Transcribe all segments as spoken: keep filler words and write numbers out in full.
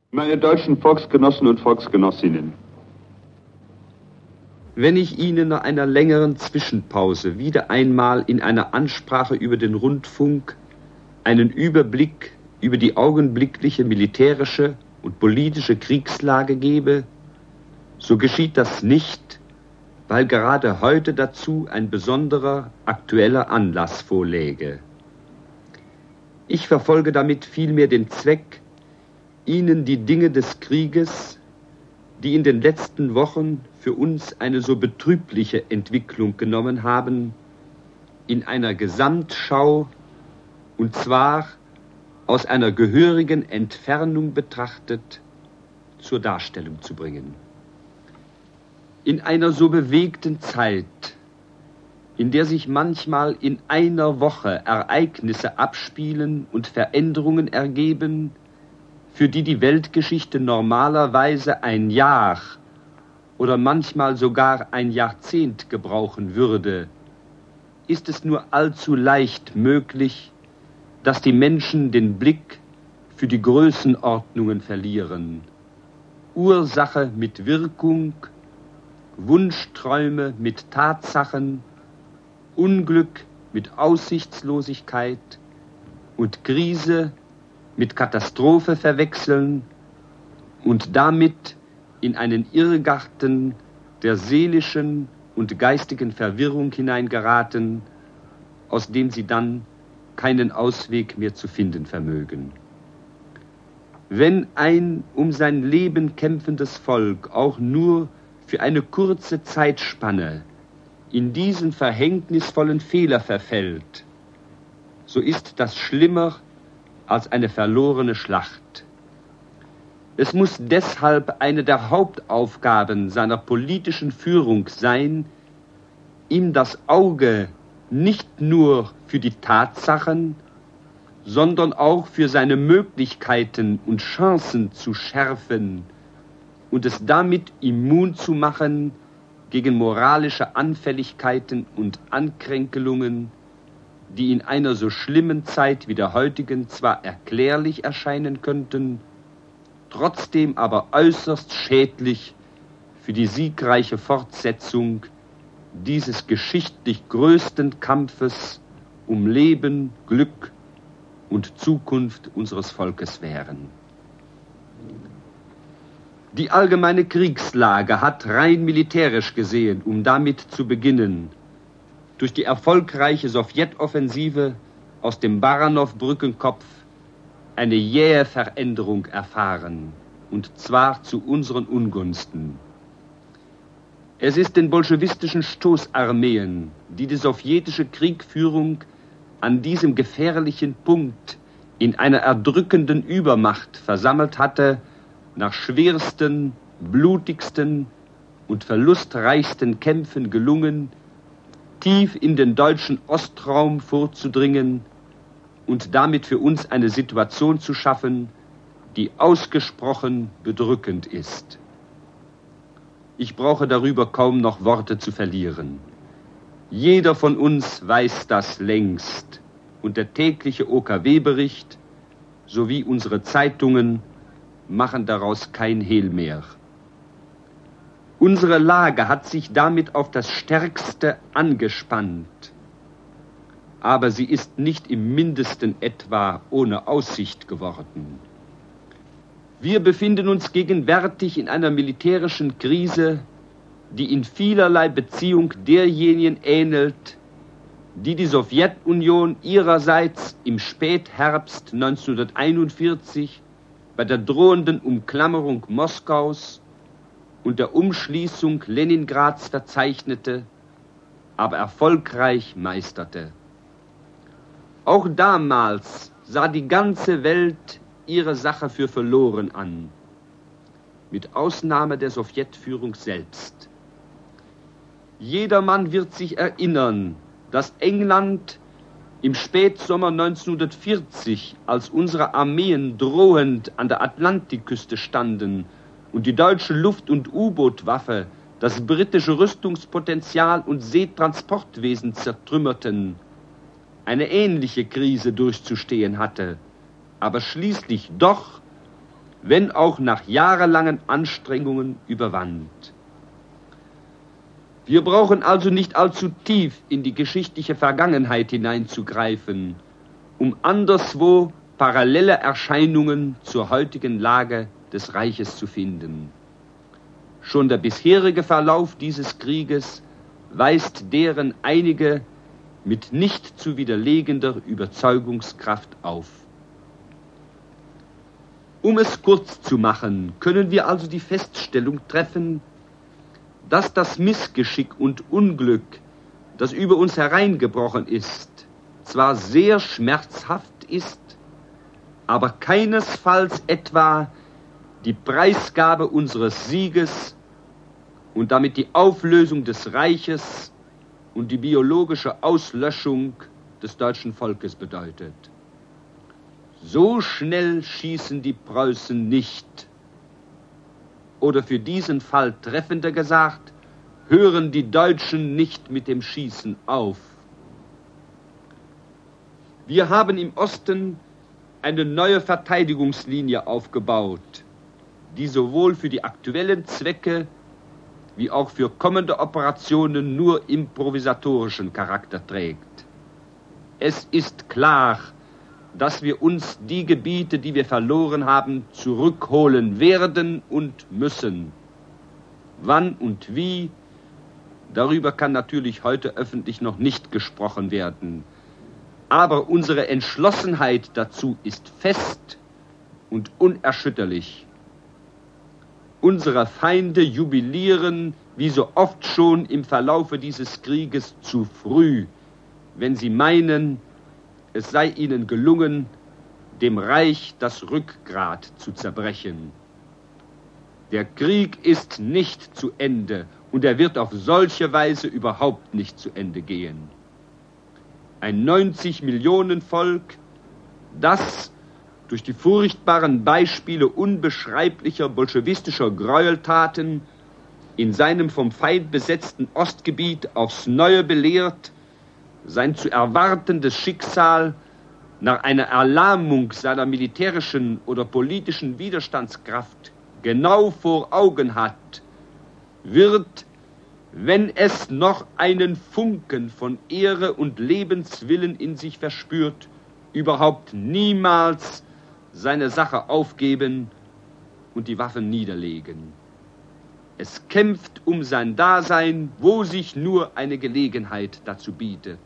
Meine deutschen Volksgenossen und Volksgenossinnen, wenn ich Ihnen nach einer längeren Zwischenpause wieder einmal in einer Ansprache über den Rundfunk einen Überblick über die augenblickliche militärische und politische Kriegslage gebe, so geschieht das nicht, weil gerade heute dazu ein besonderer, aktueller Anlass vorläge. Ich verfolge damit vielmehr den Zweck, Ihnen die Dinge des Krieges, die in den letzten Wochen für uns eine so betrübliche Entwicklung genommen haben, in einer Gesamtschau, und zwar aus einer gehörigen Entfernung betrachtet, zur Darstellung zu bringen. In einer so bewegten Zeit, in der sich manchmal in einer Woche Ereignisse abspielen und Veränderungen ergeben, für die die Weltgeschichte normalerweise ein Jahr oder manchmal sogar ein Jahrzehnt gebrauchen würde, ist es nur allzu leicht möglich, dass die Menschen den Blick für die Größenordnungen verlieren. Ursache mit Wirkung, Wunschträume mit Tatsachen, Unglück mit Aussichtslosigkeit und Krise mit Katastrophe verwechseln und damit in einen Irrgarten der seelischen und geistigen Verwirrung hineingeraten, aus dem sie dann keinen Ausweg mehr zu finden vermögen. Wenn ein um sein Leben kämpfendes Volk auch nur für eine kurze Zeitspanne in diesen verhängnisvollen Fehler verfällt, so ist das schlimmer als eine verlorene Schlacht. Es muss deshalb eine der Hauptaufgaben seiner politischen Führung sein, ihm das Auge nicht nur für die Tatsachen, sondern auch für seine Möglichkeiten und Chancen zu schärfen und es damit immun zu machen gegen moralische Anfälligkeiten und Ankränkelungen, die in einer so schlimmen Zeit wie der heutigen zwar erklärlich erscheinen könnten, trotzdem aber äußerst schädlich für die siegreiche Fortsetzung dieses geschichtlich größten Kampfes um Leben, Glück und Zukunft unseres Volkes wären. Die allgemeine Kriegslage hat rein militärisch gesehen, um damit zu beginnen, durch die erfolgreiche Sowjetoffensive aus dem Baranow-Brückenkopf eine jähe Veränderung erfahren, und zwar zu unseren Ungunsten. Es ist den bolschewistischen Stoßarmeen, die die sowjetische Kriegführung an diesem gefährlichen Punkt in einer erdrückenden Übermacht versammelt hatte, nach schwersten, blutigsten und verlustreichsten Kämpfen gelungen, tief in den deutschen Ostraum vorzudringen und damit für uns eine Situation zu schaffen, die ausgesprochen bedrückend ist. Ich brauche darüber kaum noch Worte zu verlieren. Jeder von uns weiß das längst, und der tägliche O K W-Bericht sowie unsere Zeitungen machen daraus kein Hehl mehr. Unsere Lage hat sich damit auf das Stärkste angespannt, aber sie ist nicht im Mindesten etwa ohne Aussicht geworden. Wir befinden uns gegenwärtig in einer militärischen Krise, die in vielerlei Beziehung derjenigen ähnelt, die die Sowjetunion ihrerseits im Spätherbst neunzehnhunderteinundvierzig bei der drohenden Umklammerung Moskaus und der Umschließung Leningrads verzeichnete, aber erfolgreich meisterte. Auch damals sah die ganze Welt ihre Sache für verloren an, mit Ausnahme der Sowjetführung selbst. Jedermann wird sich erinnern, dass England im Spätsommer neunzehnhundertvierzig, als unsere Armeen drohend an der Atlantikküste standen und die deutsche Luft- und U-Boot-Waffe das britische Rüstungspotenzial und Seetransportwesen zertrümmerten, eine ähnliche Krise durchzustehen hatte, aber schließlich doch wenn auch nach jahrelangen Anstrengungen überwand. Wir brauchen also nicht allzu tief in die geschichtliche Vergangenheit hineinzugreifen, um anderswo parallele Erscheinungen zur heutigen Lage des Reiches zu finden. Schon der bisherige Verlauf dieses Krieges weist deren einige mit nicht zu widerlegender Überzeugungskraft auf. Um es kurz zu machen, können wir also die Feststellung treffen, dass das Missgeschick und Unglück, das über uns hereingebrochen ist, zwar sehr schmerzhaft ist, aber keinesfalls etwa die Preisgabe unseres Sieges und damit die Auflösung des Reiches und die biologische Auslöschung des deutschen Volkes bedeutet. So schnell schießen die Preußen nicht. Oder für diesen Fall treffender gesagt, hören die Deutschen nicht mit dem Schießen auf. Wir haben im Osten eine neue Verteidigungslinie aufgebaut, die sowohl für die aktuellen Zwecke wie auch für kommende Operationen nur improvisatorischen Charakter trägt. Es ist klar, dass wir uns die Gebiete, die wir verloren haben, zurückholen werden und müssen. Wann und wie, darüber kann natürlich heute öffentlich noch nicht gesprochen werden. Aber unsere Entschlossenheit dazu ist fest und unerschütterlich. Unsere Feinde jubilieren, wie so oft schon im Verlaufe dieses Krieges, zu früh, wenn sie meinen, es sei ihnen gelungen, dem Reich das Rückgrat zu zerbrechen. Der Krieg ist nicht zu Ende und er wird auf solche Weise überhaupt nicht zu Ende gehen. Ein neunzig Millionen Volk, das durch die furchtbaren Beispiele unbeschreiblicher bolschewistischer Gräueltaten in seinem vom Feind besetzten Ostgebiet aufs Neue belehrt, sein zu erwartendes Schicksal nach einer Erlahmung seiner militärischen oder politischen Widerstandskraft genau vor Augen hat, wird, wenn es noch einen Funken von Ehre und Lebenswillen in sich verspürt, überhaupt niemals seine Sache aufgeben und die Waffen niederlegen. Es kämpft um sein Dasein, wo sich nur eine Gelegenheit dazu bietet.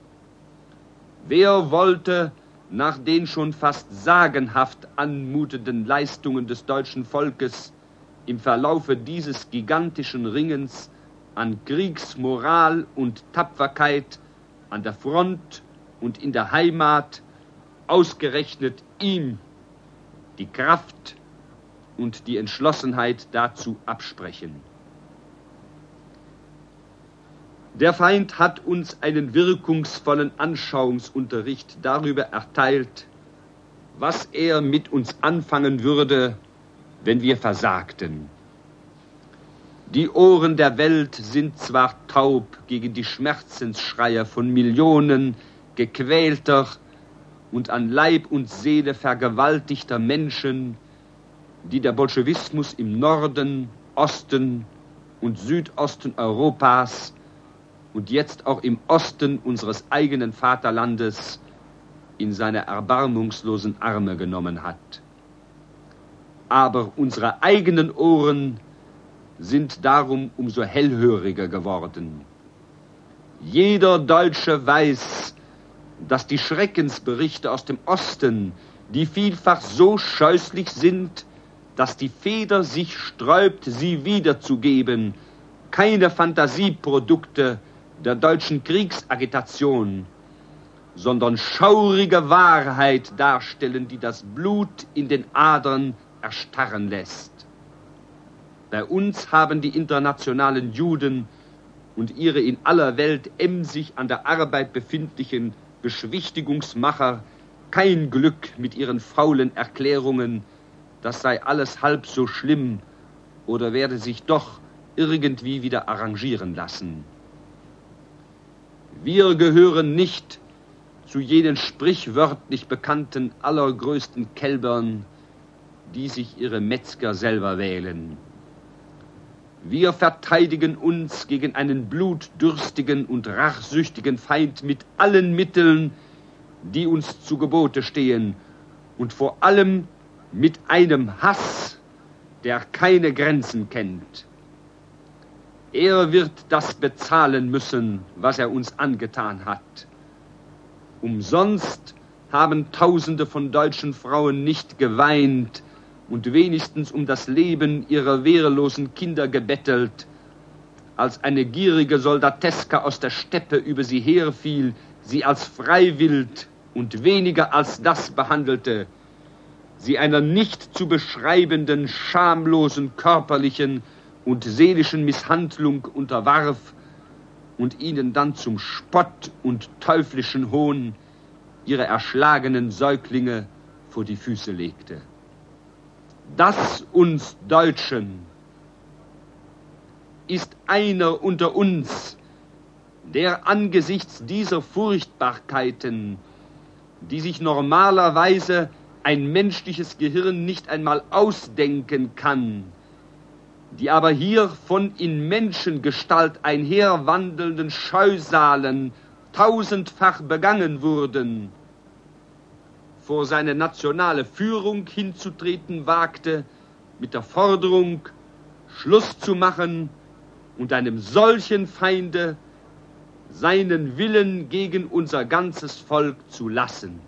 Wer wollte nach den schon fast sagenhaft anmutenden Leistungen des deutschen Volkes im Verlaufe dieses gigantischen Ringens an Kriegsmoral und Tapferkeit an der Front und in der Heimat ausgerechnet ihm die Kraft und die Entschlossenheit dazu absprechen? Der Feind hat uns einen wirkungsvollen Anschauungsunterricht darüber erteilt, was er mit uns anfangen würde, wenn wir versagten. Die Ohren der Welt sind zwar taub gegen die Schmerzensschreie von Millionen gequälter und an Leib und Seele vergewaltigter Menschen, die der Bolschewismus im Norden, Osten und Südosten Europas und jetzt auch im Osten unseres eigenen Vaterlandes in seine erbarmungslosen Arme genommen hat. Aber unsere eigenen Ohren sind darum umso hellhöriger geworden. Jeder Deutsche weiß, dass die Schreckensberichte aus dem Osten, die vielfach so scheußlich sind, dass die Feder sich sträubt, sie wiederzugeben, keine Fantasieprodukte der deutschen Kriegsagitation, sondern schaurige Wahrheit darstellen, die das Blut in den Adern erstarren lässt. Bei uns haben die internationalen Juden und ihre in aller Welt emsig an der Arbeit befindlichen Beschwichtigungsmacher kein Glück mit ihren faulen Erklärungen, das sei alles halb so schlimm oder werde sich doch irgendwie wieder arrangieren lassen. Wir gehören nicht zu jenen sprichwörtlich bekannten allergrößten Kälbern, die sich ihre Metzger selber wählen. Wir verteidigen uns gegen einen blutdürstigen und rachsüchtigen Feind mit allen Mitteln, die uns zu Gebote stehen, und vor allem mit einem Hass, der keine Grenzen kennt. Er wird das bezahlen müssen, was er uns angetan hat. Umsonst haben Tausende von deutschen Frauen nicht geweint und wenigstens um das Leben ihrer wehrlosen Kinder gebettelt, als eine gierige Soldateska aus der Steppe über sie herfiel, sie als Freiwild und weniger als das behandelte, sie einer nicht zu beschreibenden, schamlosen körperlichen und seelischen Misshandlung unterwarf und ihnen dann zum Spott und teuflischen Hohn ihre erschlagenen Säuglinge vor die Füße legte. Das uns Deutschen ist einer unter uns, der angesichts dieser Furchtbarkeiten, die sich normalerweise ein menschliches Gehirn nicht einmal ausdenken kann, die aber hier von in Menschengestalt einherwandelnden Scheusalen tausendfach begangen wurden, vor seine nationale Führung hinzutreten wagte, mit der Forderung, Schluss zu machen und einem solchen Feinde seinen Willen gegen unser ganzes Volk zu lassen.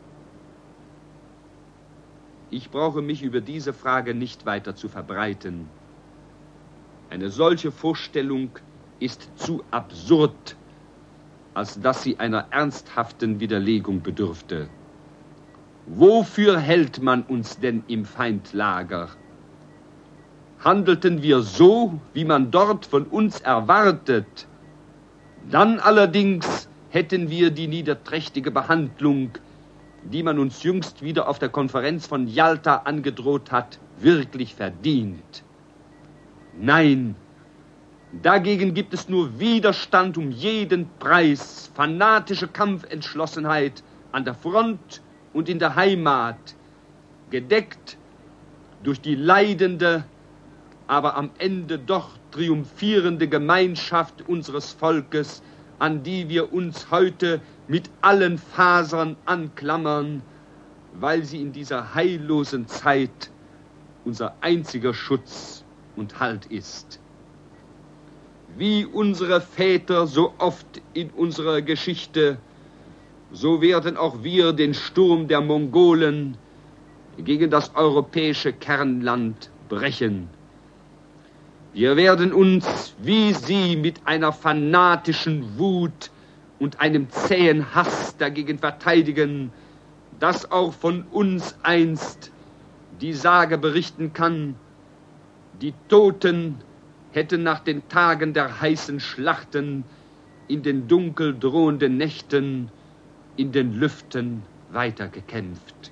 Ich brauche mich über diese Frage nicht weiter zu verbreiten. Eine solche Vorstellung ist zu absurd, als dass sie einer ernsthaften Widerlegung bedürfte. Wofür hält man uns denn im Feindlager? Handelten wir so, wie man dort von uns erwartet, dann allerdings hätten wir die niederträchtige Behandlung, die man uns jüngst wieder auf der Konferenz von Jalta angedroht hat, wirklich verdient. Nein, dagegen gibt es nur Widerstand um jeden Preis, fanatische Kampfentschlossenheit an der Front und in der Heimat, gedeckt durch die leidende, aber am Ende doch triumphierende Gemeinschaft unseres Volkes, an die wir uns heute mit allen Fasern anklammern, weil sie in dieser heillosen Zeit unser einziger Schutz und Halt ist. Wie unsere Väter so oft in unserer Geschichte, so werden auch wir den Sturm der Mongolen gegen das europäische Kernland brechen. Wir werden uns, wie sie, mit einer fanatischen Wut und einem zähen Hass dagegen verteidigen, dass auch von uns einst die Sage berichten kann, die Toten hätten nach den Tagen der heißen Schlachten in den dunkel drohenden Nächten in den Lüften weitergekämpft.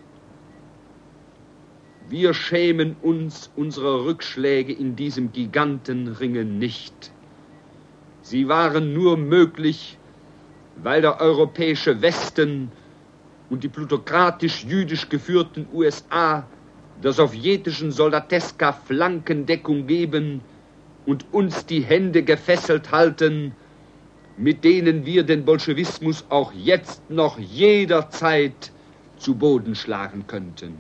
Wir schämen uns unserer Rückschläge in diesem Gigantenringen nicht. Sie waren nur möglich, weil der europäische Westen und die plutokratisch-jüdisch geführten U S A der sowjetischen Soldateska Flankendeckung geben und uns die Hände gefesselt halten, mit denen wir den Bolschewismus auch jetzt noch jederzeit zu Boden schlagen könnten.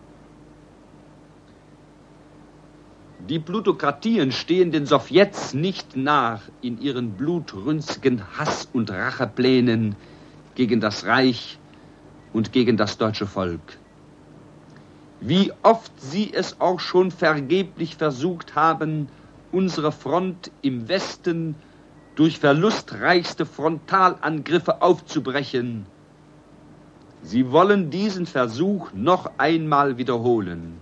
Die Plutokratien stehen den Sowjets nicht nach in ihren blutrünstigen Hass- und Racheplänen gegen das Reich und gegen das deutsche Volk. Wie oft sie es auch schon vergeblich versucht haben, unsere Front im Westen durch verlustreichste Frontalangriffe aufzubrechen. Sie wollen diesen Versuch noch einmal wiederholen.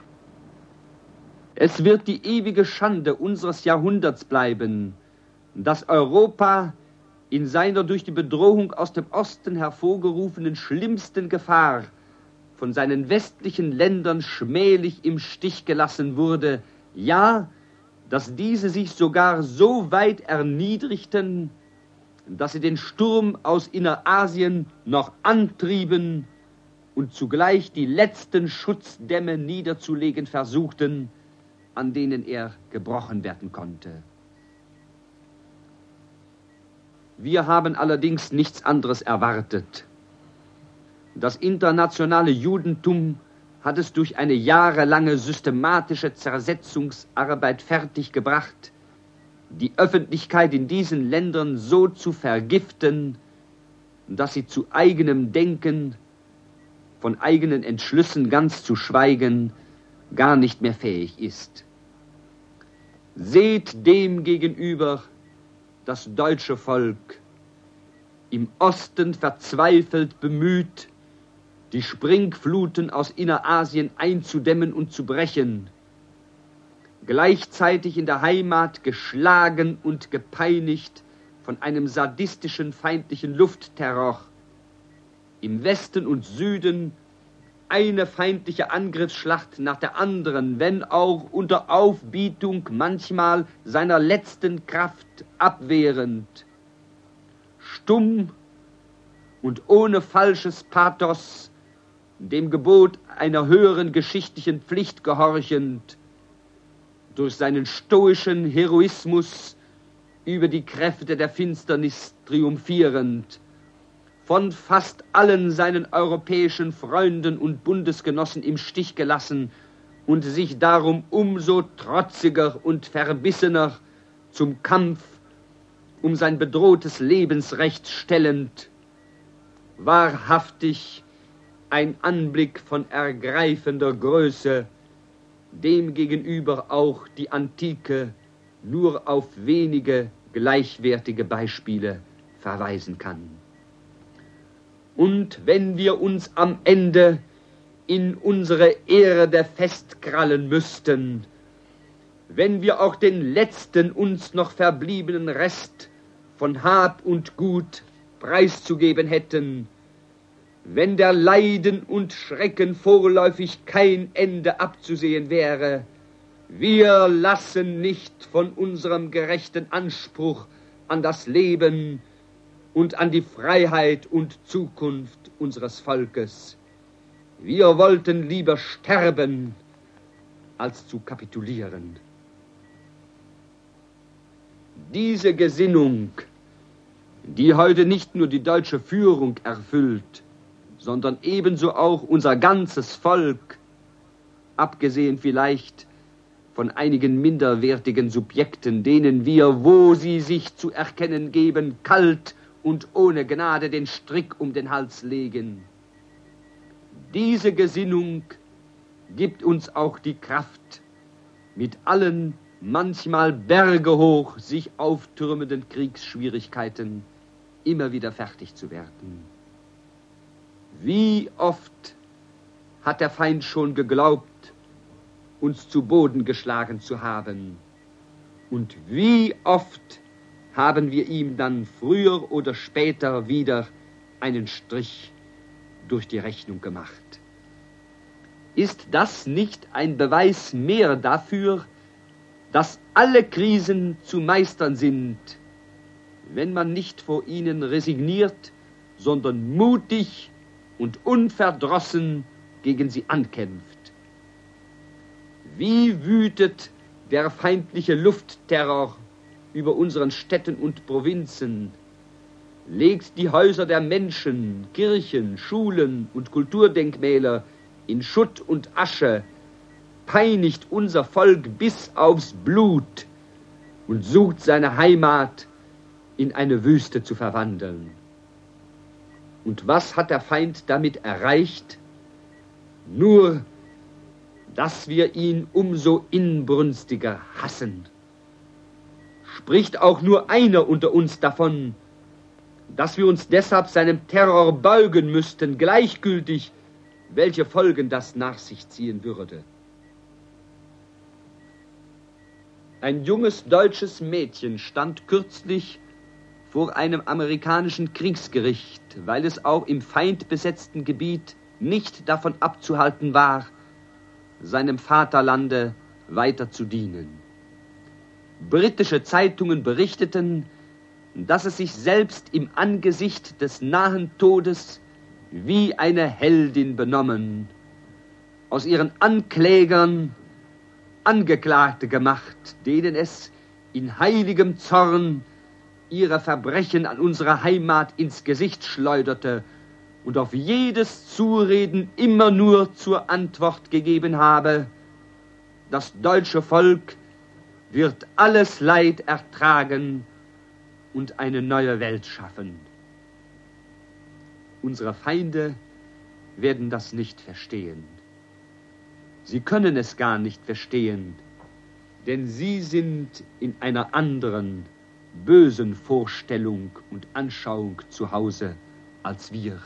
Es wird die ewige Schande unseres Jahrhunderts bleiben, dass Europa in seiner durch die Bedrohung aus dem Osten hervorgerufenen schlimmsten Gefahr von seinen westlichen Ländern schmählich im Stich gelassen wurde, ja, dass diese sich sogar so weit erniedrigten, dass sie den Sturm aus Innerasien noch antrieben und zugleich die letzten Schutzdämme niederzulegen versuchten, an denen er gebrochen werden konnte. Wir haben allerdings nichts anderes erwartet. Das internationale Judentum hat es durch eine jahrelange systematische Zersetzungsarbeit fertiggebracht, die Öffentlichkeit in diesen Ländern so zu vergiften, dass sie zu eigenem Denken, von eigenen Entschlüssen ganz zu schweigen, gar nicht mehr fähig ist. Seht dem gegenüber das deutsche Volk, im Osten verzweifelt bemüht, die Springfluten aus Innerasien einzudämmen und zu brechen, gleichzeitig in der Heimat geschlagen und gepeinigt von einem sadistischen feindlichen Luftterror, im Westen und Süden eine feindliche Angriffsschlacht nach der anderen, wenn auch unter Aufbietung manchmal seiner letzten Kraft abwehrend, stumm und ohne falsches Pathos, dem Gebot einer höheren geschichtlichen Pflicht gehorchend, durch seinen stoischen Heroismus über die Kräfte der Finsternis triumphierend, von fast allen seinen europäischen Freunden und Bundesgenossen im Stich gelassen und sich darum umso trotziger und verbissener zum Kampf um sein bedrohtes Lebensrecht stellend, wahrhaftig ein Anblick von ergreifender Größe, dem gegenüber auch die Antike nur auf wenige gleichwertige Beispiele verweisen kann. Und wenn wir uns am Ende in unsere Erde festkrallen müssten, wenn wir auch den letzten uns noch verbliebenen Rest von Hab und Gut preiszugeben hätten, wenn der Leiden und Schrecken vorläufig kein Ende abzusehen wäre, wir lassen nicht von unserem gerechten Anspruch an das Leben und an die Freiheit und Zukunft unseres Volkes. Wir wollten lieber sterben, als zu kapitulieren. Diese Gesinnung, die heute nicht nur die deutsche Führung erfüllt, sondern ebenso auch unser ganzes Volk, abgesehen vielleicht von einigen minderwertigen Subjekten, denen wir, wo sie sich zu erkennen geben, kalt und ohne Gnade den Strick um den Hals legen. Diese Gesinnung gibt uns auch die Kraft, mit allen manchmal bergehoch sich auftürmenden Kriegsschwierigkeiten immer wieder fertig zu werden. Wie oft hat der Feind schon geglaubt, uns zu Boden geschlagen zu haben, und wie oft haben wir ihm dann früher oder später wieder einen Strich durch die Rechnung gemacht. Ist das nicht ein Beweis mehr dafür, dass alle Krisen zu meistern sind, wenn man nicht vor ihnen resigniert, sondern mutig und unverdrossen gegen sie ankämpft? Wie wütet der feindliche Luftterror über unseren Städten und Provinzen, legt die Häuser der Menschen, Kirchen, Schulen und Kulturdenkmäler in Schutt und Asche, peinigt unser Volk bis aufs Blut und sucht seine Heimat in eine Wüste zu verwandeln. Und was hat der Feind damit erreicht? Nur, dass wir ihn umso inbrünstiger hassen. Spricht auch nur einer unter uns davon, dass wir uns deshalb seinem Terror beugen müssten, gleichgültig, welche Folgen das nach sich ziehen würde. Ein junges deutsches Mädchen stand kürzlich vor einem amerikanischen Kriegsgericht, weil es auch im feindbesetzten Gebiet nicht davon abzuhalten war, seinem Vaterlande weiter zu dienen. Britische Zeitungen berichteten, dass es sich selbst im Angesicht des nahen Todes wie eine Heldin benommen, aus ihren Anklägern Angeklagte gemacht, denen es in heiligem Zorn ihre Verbrechen an unserer Heimat ins Gesicht schleuderte und auf jedes Zureden immer nur zur Antwort gegeben habe: Das deutsche Volk wird alles Leid ertragen und eine neue Welt schaffen. Unsere Feinde werden das nicht verstehen. Sie können es gar nicht verstehen, denn sie sind in einer anderen, bösen Vorstellung und Anschauung zu Hause als wir.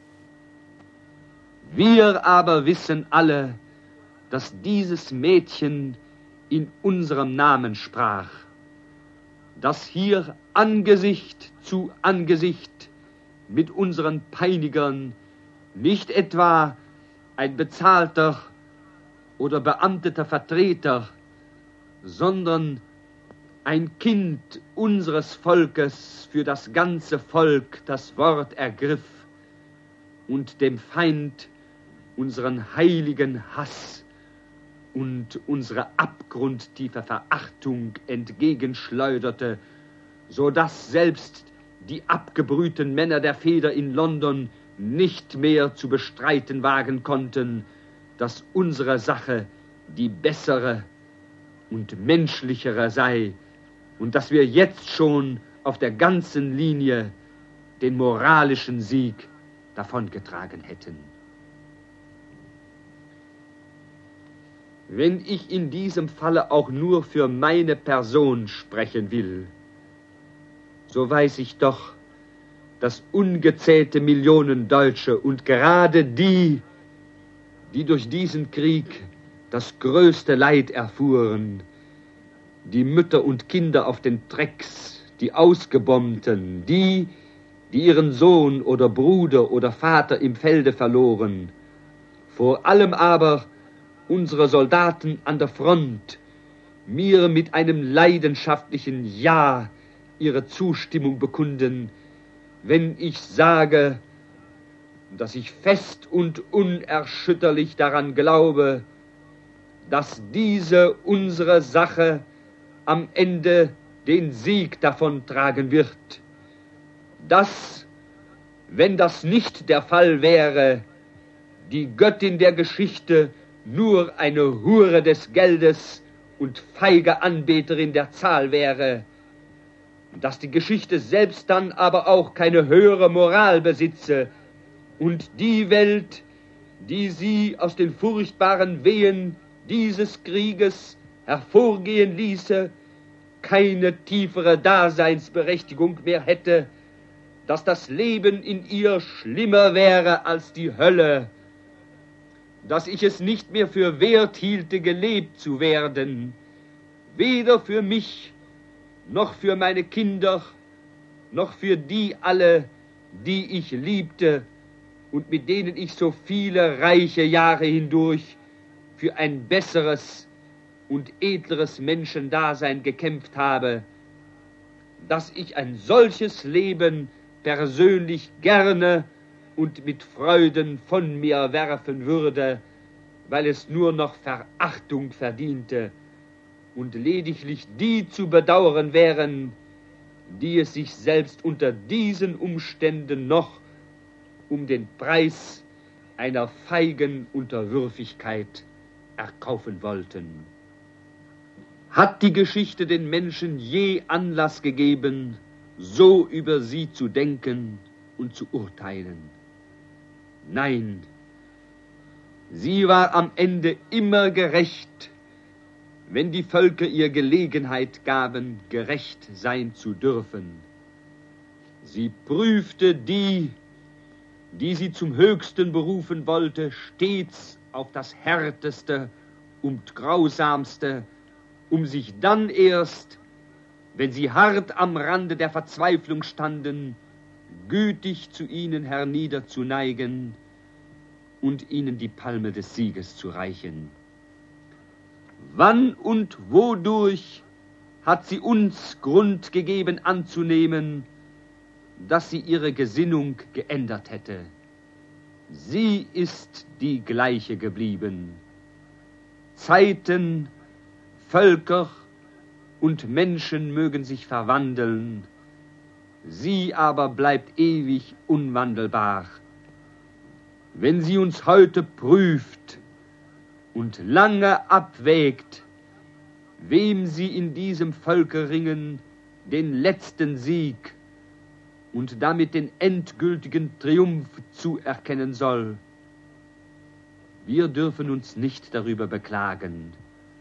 Wir aber wissen alle, dass dieses Mädchen in unserem Namen sprach, dass hier Angesicht zu Angesicht mit unseren Peinigern nicht etwa ein bezahlter oder beamteter Vertreter, sondern ein Kind unseres Volkes für das ganze Volk das Wort ergriff und dem Feind unseren heiligen Hass und unsere abgrundtiefe Verachtung entgegenschleuderte, so dass selbst die abgebrühten Männer der Feder in London nicht mehr zu bestreiten wagen konnten, dass unsere Sache die bessere und menschlichere sei und dass wir jetzt schon auf der ganzen Linie den moralischen Sieg davongetragen hätten. Wenn ich in diesem Falle auch nur für meine Person sprechen will, so weiß ich doch, dass ungezählte Millionen Deutsche und gerade die, die durch diesen Krieg das größte Leid erfuhren, die Mütter und Kinder auf den Trecks, die Ausgebombten, die, die ihren Sohn oder Bruder oder Vater im Felde verloren, vor allem aber unsere Soldaten an der Front, mir mit einem leidenschaftlichen Ja ihre Zustimmung bekunden, wenn ich sage, dass ich fest und unerschütterlich daran glaube, dass diese unsere Sache am Ende den Sieg davontragen wird. Dass, wenn das nicht der Fall wäre, die Göttin der Geschichte nur eine Hure des Geldes und feige Anbeterin der Zahl wäre, dass die Geschichte selbst dann aber auch keine höhere Moral besitze und die Welt, die sie aus den furchtbaren Wehen dieses Krieges hervorgehen ließe, keine tiefere Daseinsberechtigung mehr hätte, dass das Leben in ihr schlimmer wäre als die Hölle, dass ich es nicht mehr für wert hielte, gelebt zu werden, weder für mich, noch für meine Kinder, noch für die alle, die ich liebte und mit denen ich so viele reiche Jahre hindurch für ein besseres und edleres Menschendasein gekämpft habe, dass ich ein solches Leben persönlich gerne und mit Freuden von mir werfen würde, weil es nur noch Verachtung verdiente und lediglich die zu bedauern wären, die es sich selbst unter diesen Umständen noch um den Preis einer feigen Unterwürfigkeit erkaufen wollten. Hat die Geschichte den Menschen je Anlass gegeben, so über sie zu denken und zu urteilen? Nein, sie war am Ende immer gerecht, wenn die Völker ihr Gelegenheit gaben, gerecht sein zu dürfen. Sie prüfte die, die sie zum Höchsten berufen wollte, stets auf das Härteste und Grausamste, um sich dann erst, wenn sie hart am Rande der Verzweiflung standen, gütig zu ihnen herniederzuneigen und ihnen die Palme des Sieges zu reichen. Wann und wodurch hat sie uns Grund gegeben anzunehmen, dass sie ihre Gesinnung geändert hätte? sie ist die gleiche geblieben. Zeiten, Völker und Menschen mögen sich verwandeln, sie aber bleibt ewig unwandelbar. Wenn sie uns heute prüft und lange abwägt, wem sie in diesem Völkerringen den letzten Sieg und damit den endgültigen Triumph zuerkennen soll. Wir dürfen uns nicht darüber beklagen.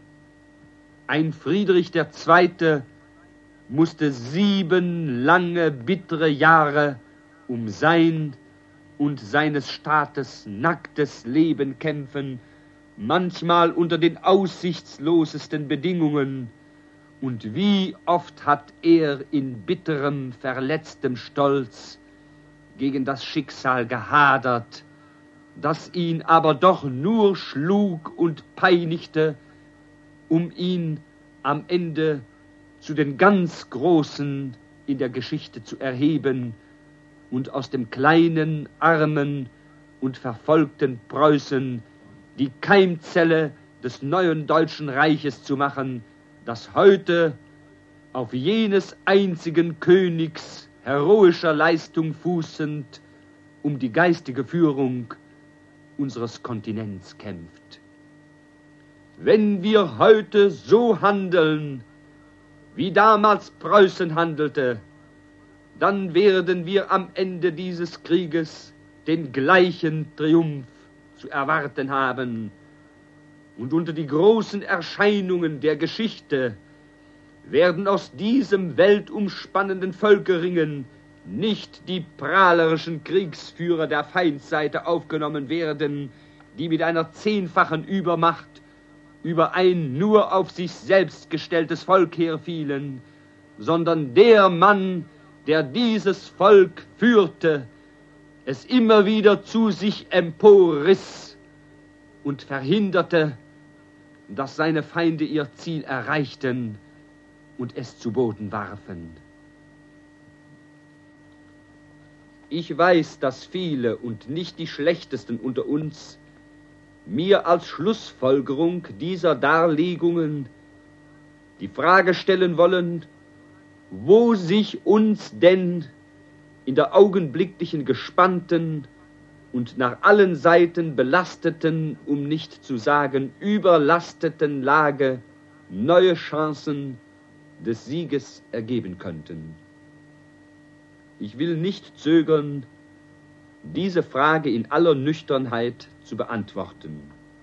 Ein Friedrich der Zweite musste sieben lange, bittere Jahre um sein und seines Staates nacktes Leben kämpfen, manchmal unter den aussichtslosesten Bedingungen. Und wie oft hat er in bitterem, verletztem Stolz gegen das Schicksal gehadert, das ihn aber doch nur schlug und peinigte, um ihn am Ende zu den ganz Großen in der Geschichte zu erheben und aus dem kleinen, armen und verfolgten Preußen die Keimzelle des neuen Deutschen Reiches zu machen, das heute auf jenes einzigen Königs heroischer Leistung fußend um die geistige Führung unseres Kontinents kämpft. Wenn wir heute so handeln, wie damals Preußen handelte, dann werden wir am Ende dieses Krieges den gleichen Triumph zu erwarten haben. Und unter die großen Erscheinungen der Geschichte werden aus diesem weltumspannenden Völkerringen nicht die prahlerischen Kriegsführer der Feindseite aufgenommen werden, die mit einer zehnfachen Übermacht über ein nur auf sich selbst gestelltes Volk herfielen, sondern der Mann, der dieses Volk führte, es immer wieder zu sich emporriss und verhinderte, dass seine Feinde ihr Ziel erreichten und es zu Boden warfen. Ich weiß, dass viele und nicht die schlechtesten unter uns mir als Schlussfolgerung dieser Darlegungen die Frage stellen wollen, wo sich uns denn in der augenblicklichen gespannten und nach allen Seiten belasteten, um nicht zu sagen überlasteten Lage neue Chancen des Sieges ergeben könnten. Ich will nicht zögern, diese Frage in aller Nüchternheit zu beantworten.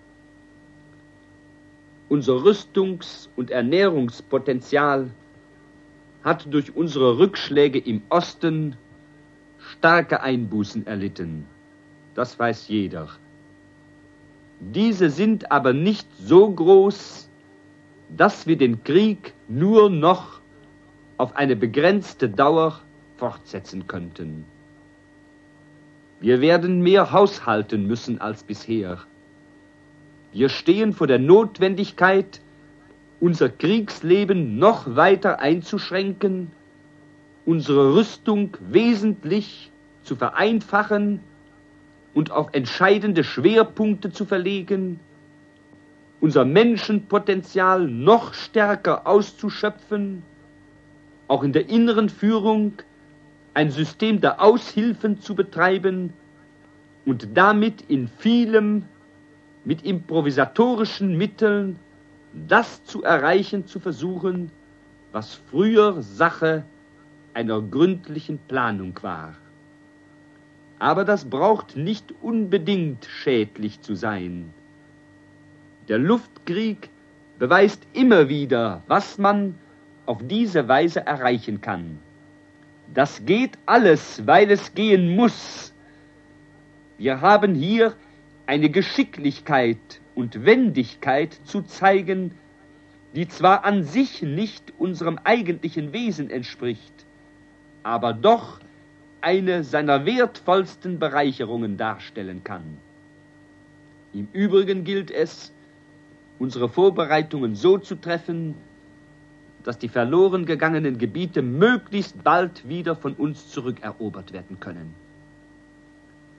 Unser Rüstungs- und Ernährungspotenzial hat durch unsere Rückschläge im Osten starke Einbußen erlitten. Das weiß jeder. Diese sind aber nicht so groß, dass wir den Krieg nur noch auf eine begrenzte Dauer fortsetzen könnten. Wir werden mehr haushalten müssen als bisher. Wir stehen vor der Notwendigkeit, unser Kriegsleben noch weiter einzuschränken, unsere Rüstung wesentlich zu vereinfachen und auf entscheidende Schwerpunkte zu verlegen, unser Menschenpotenzial noch stärker auszuschöpfen, auch in der inneren Führung ein System der Aushilfen zu betreiben und damit in vielem mit improvisatorischen Mitteln das zu erreichen zu versuchen, was früher Sache einer gründlichen Planung war. Aber das braucht nicht unbedingt schädlich zu sein. Der Luftkrieg beweist immer wieder, was man auf diese Weise erreichen kann. Das geht alles, weil es gehen muss. Wir haben hier eine Geschicklichkeit und Wendigkeit zu zeigen, die zwar an sich nicht unserem eigentlichen Wesen entspricht, aber doch eine seiner wertvollsten Bereicherungen darstellen kann. Im Übrigen gilt es, unsere Vorbereitungen so zu treffen, dass die verloren gegangenen Gebiete möglichst bald wieder von uns zurückerobert werden können.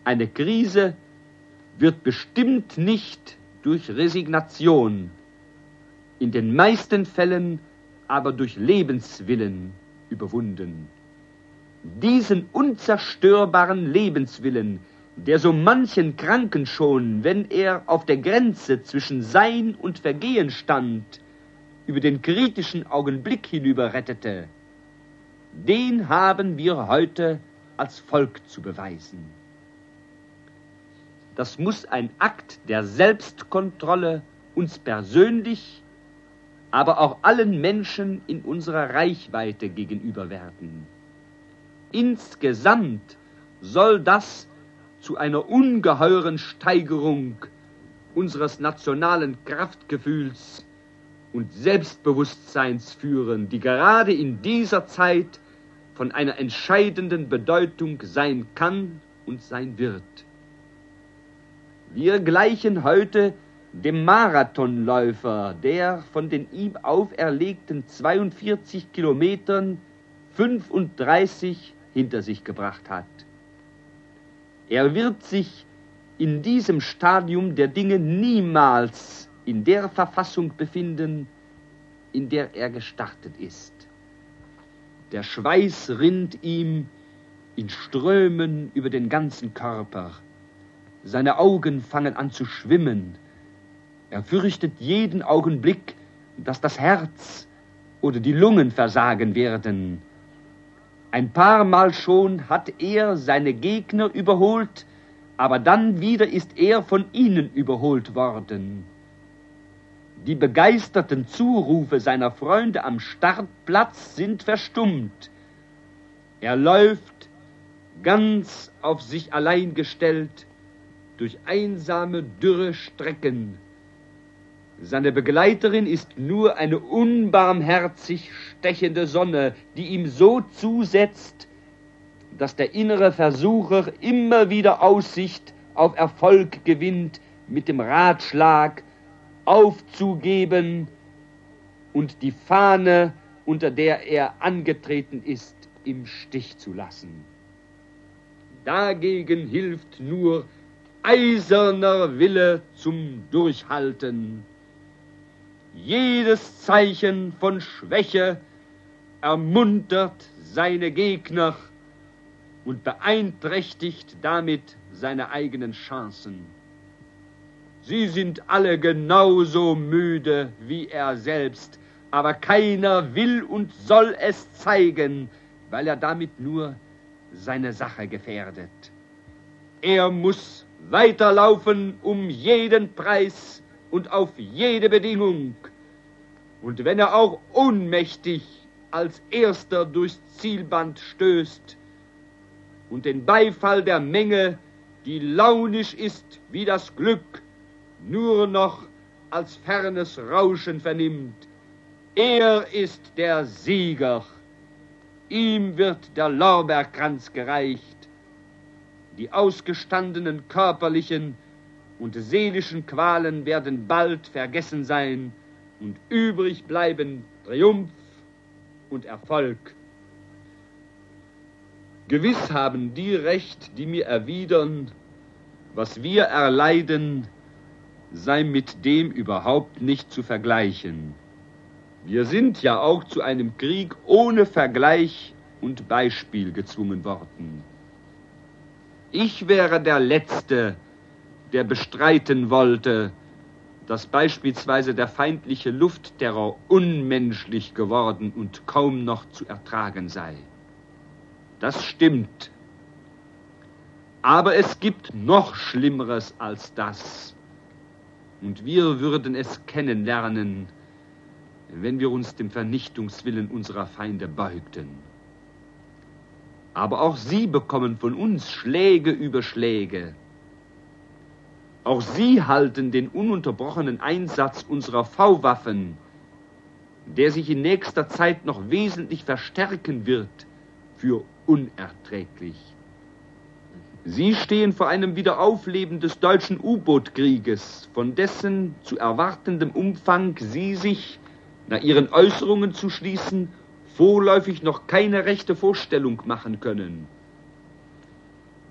Eine Krise wird bestimmt nicht durch Resignation, in den meisten Fällen aber durch Lebenswillen überwunden. Diesen unzerstörbaren Lebenswillen, der so manchen Kranken schon, wenn er auf der Grenze zwischen Sein und Vergehen stand, über den kritischen Augenblick hinüber rettete, den haben wir heute als Volk zu beweisen. Das muss ein Akt der Selbstkontrolle uns persönlich, aber auch allen Menschen in unserer Reichweite gegenüber werden. Insgesamt soll das zu einer ungeheuren Steigerung unseres nationalen Kraftgefühls und Selbstbewusstseins führen, die gerade in dieser Zeit von einer entscheidenden Bedeutung sein kann und sein wird. Wir gleichen heute dem Marathonläufer, der von den ihm auferlegten zweiundvierzig Kilometern fünfunddreißig hinter sich gebracht hat. Er wird sich in diesem Stadium der Dinge niemals in der Verfassung befinden, in der er gestartet ist. Der Schweiß rinnt ihm in Strömen über den ganzen Körper. Seine Augen fangen an zu schwimmen. Er fürchtet jeden Augenblick, dass das Herz oder die Lungen versagen werden. Ein paar Mal schon hat er seine Gegner überholt, aber dann wieder ist er von ihnen überholt worden. Die begeisterten Zurufe seiner Freunde am Startplatz sind verstummt. Er läuft ganz auf sich allein gestellt durch einsame, dürre Strecken. Seine Begleiterin ist nur eine unbarmherzig stechende Sonne, die ihm so zusetzt, dass der innere Versucher immer wieder Aussicht auf Erfolg gewinnt, mit dem Ratschlag aufzugeben und die Fahne, unter der er angetreten ist, im Stich zu lassen. Dagegen hilft nur eiserner Wille zum Durchhalten. Jedes Zeichen von Schwäche ermuntert seine Gegner und beeinträchtigt damit seine eigenen Chancen. Sie sind alle genauso müde wie er selbst, aber keiner will und soll es zeigen, weil er damit nur seine Sache gefährdet. Er muss weiterlaufen um jeden Preis und auf jede Bedingung. Und wenn er auch ohnmächtig als Erster durchs Zielband stößt und den Beifall der Menge, die launisch ist wie das Glück, nur noch als fernes Rauschen vernimmt, er ist der Sieger. Ihm wird der Lorbeerkranz gereicht. Die ausgestandenen körperlichen und seelischen Qualen werden bald vergessen sein und übrig bleiben Triumph und Erfolg. Gewiss haben die Recht, die mir erwidern, was wir erleiden, sei mit dem überhaupt nicht zu vergleichen. Wir sind ja auch zu einem Krieg ohne Vergleich und Beispiel gezwungen worden. Ich wäre der Letzte, der bestreiten wollte, dass beispielsweise der feindliche Luftterror unmenschlich geworden und kaum noch zu ertragen sei. Das stimmt. Aber es gibt noch Schlimmeres als das. Und wir würden es kennenlernen, wenn wir uns dem Vernichtungswillen unserer Feinde beugten. Aber auch sie bekommen von uns Schläge über Schläge. Auch sie halten den ununterbrochenen Einsatz unserer V-Waffen, der sich in nächster Zeit noch wesentlich verstärken wird, für unerträglich. Sie stehen vor einem Wiederaufleben des deutschen U-Boot-Krieges, von dessen zu erwartendem Umfang sie sich, nach ihren Äußerungen zu schließen, vorläufig noch keine rechte Vorstellung machen können.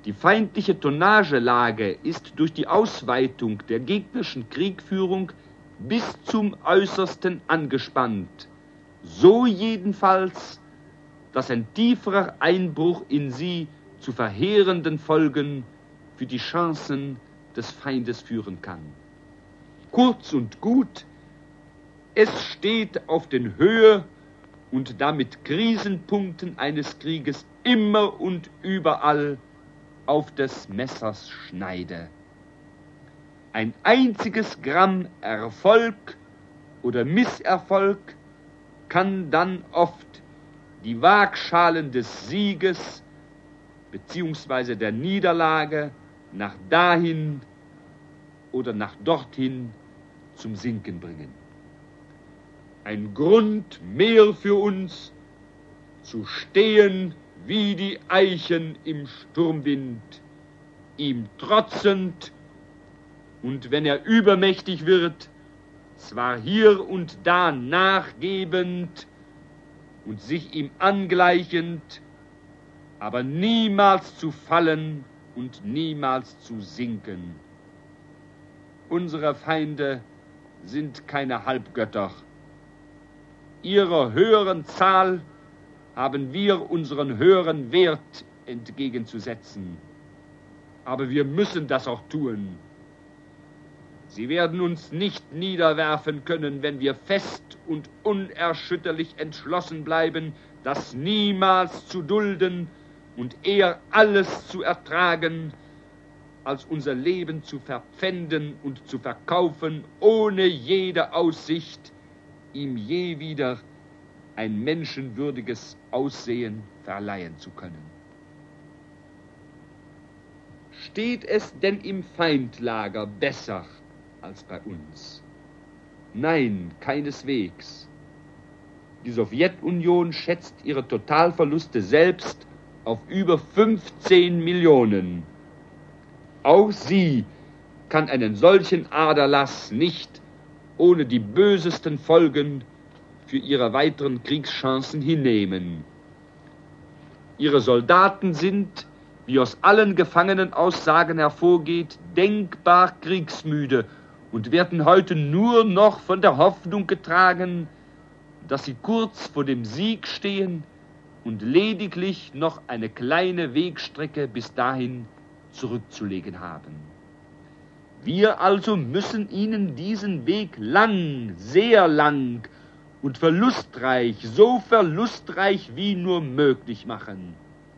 Die feindliche Tonnagelage ist durch die Ausweitung der gegnerischen Kriegführung bis zum Äußersten angespannt. So jedenfalls, dass ein tieferer Einbruch in sie zu verheerenden Folgen für die Chancen des Feindes führen kann. Kurz und gut, es steht auf den Höhe und damit Krisenpunkten eines Krieges immer und überall auf des Messers Schneide. Ein einziges Gramm Erfolg oder Misserfolg kann dann oft die Waagschalen des Sieges beziehungsweise der Niederlage nach dahin oder nach dorthin zum Sinken bringen. Ein Grund mehr für uns, zu stehen wie die Eichen im Sturmwind, ihm trotzend und wenn er übermächtig wird, zwar hier und da nachgebend und sich ihm angleichend, aber niemals zu fallen und niemals zu sinken. Unsere Feinde sind keine Halbgötter. Ihrer höheren Zahl haben wir unseren höheren Wert entgegenzusetzen. Aber wir müssen das auch tun. Sie werden uns nicht niederwerfen können, wenn wir fest und unerschütterlich entschlossen bleiben, das niemals zu dulden und eher alles zu ertragen, als unser Leben zu verpfänden und zu verkaufen, ohne jede Aussicht, ihm je wieder ein menschenwürdiges Aussehen verleihen zu können. Steht es denn im Feindlager besser als bei uns? Nein, keineswegs. Die Sowjetunion schätzt ihre Totalverluste selbst auf über fünfzehn Millionen. Auch sie kann einen solchen Aderlass nicht ohne die bösesten Folgen für ihre weiteren Kriegschancen hinnehmen. Ihre Soldaten sind, wie aus allen Gefangenenaussagen hervorgeht, denkbar kriegsmüde und werden heute nur noch von der Hoffnung getragen, dass sie kurz vor dem Sieg stehen und lediglich noch eine kleine Wegstrecke bis dahin zurückzulegen haben. Wir also müssen ihnen diesen Weg lang, sehr lang und verlustreich, so verlustreich wie nur möglich machen.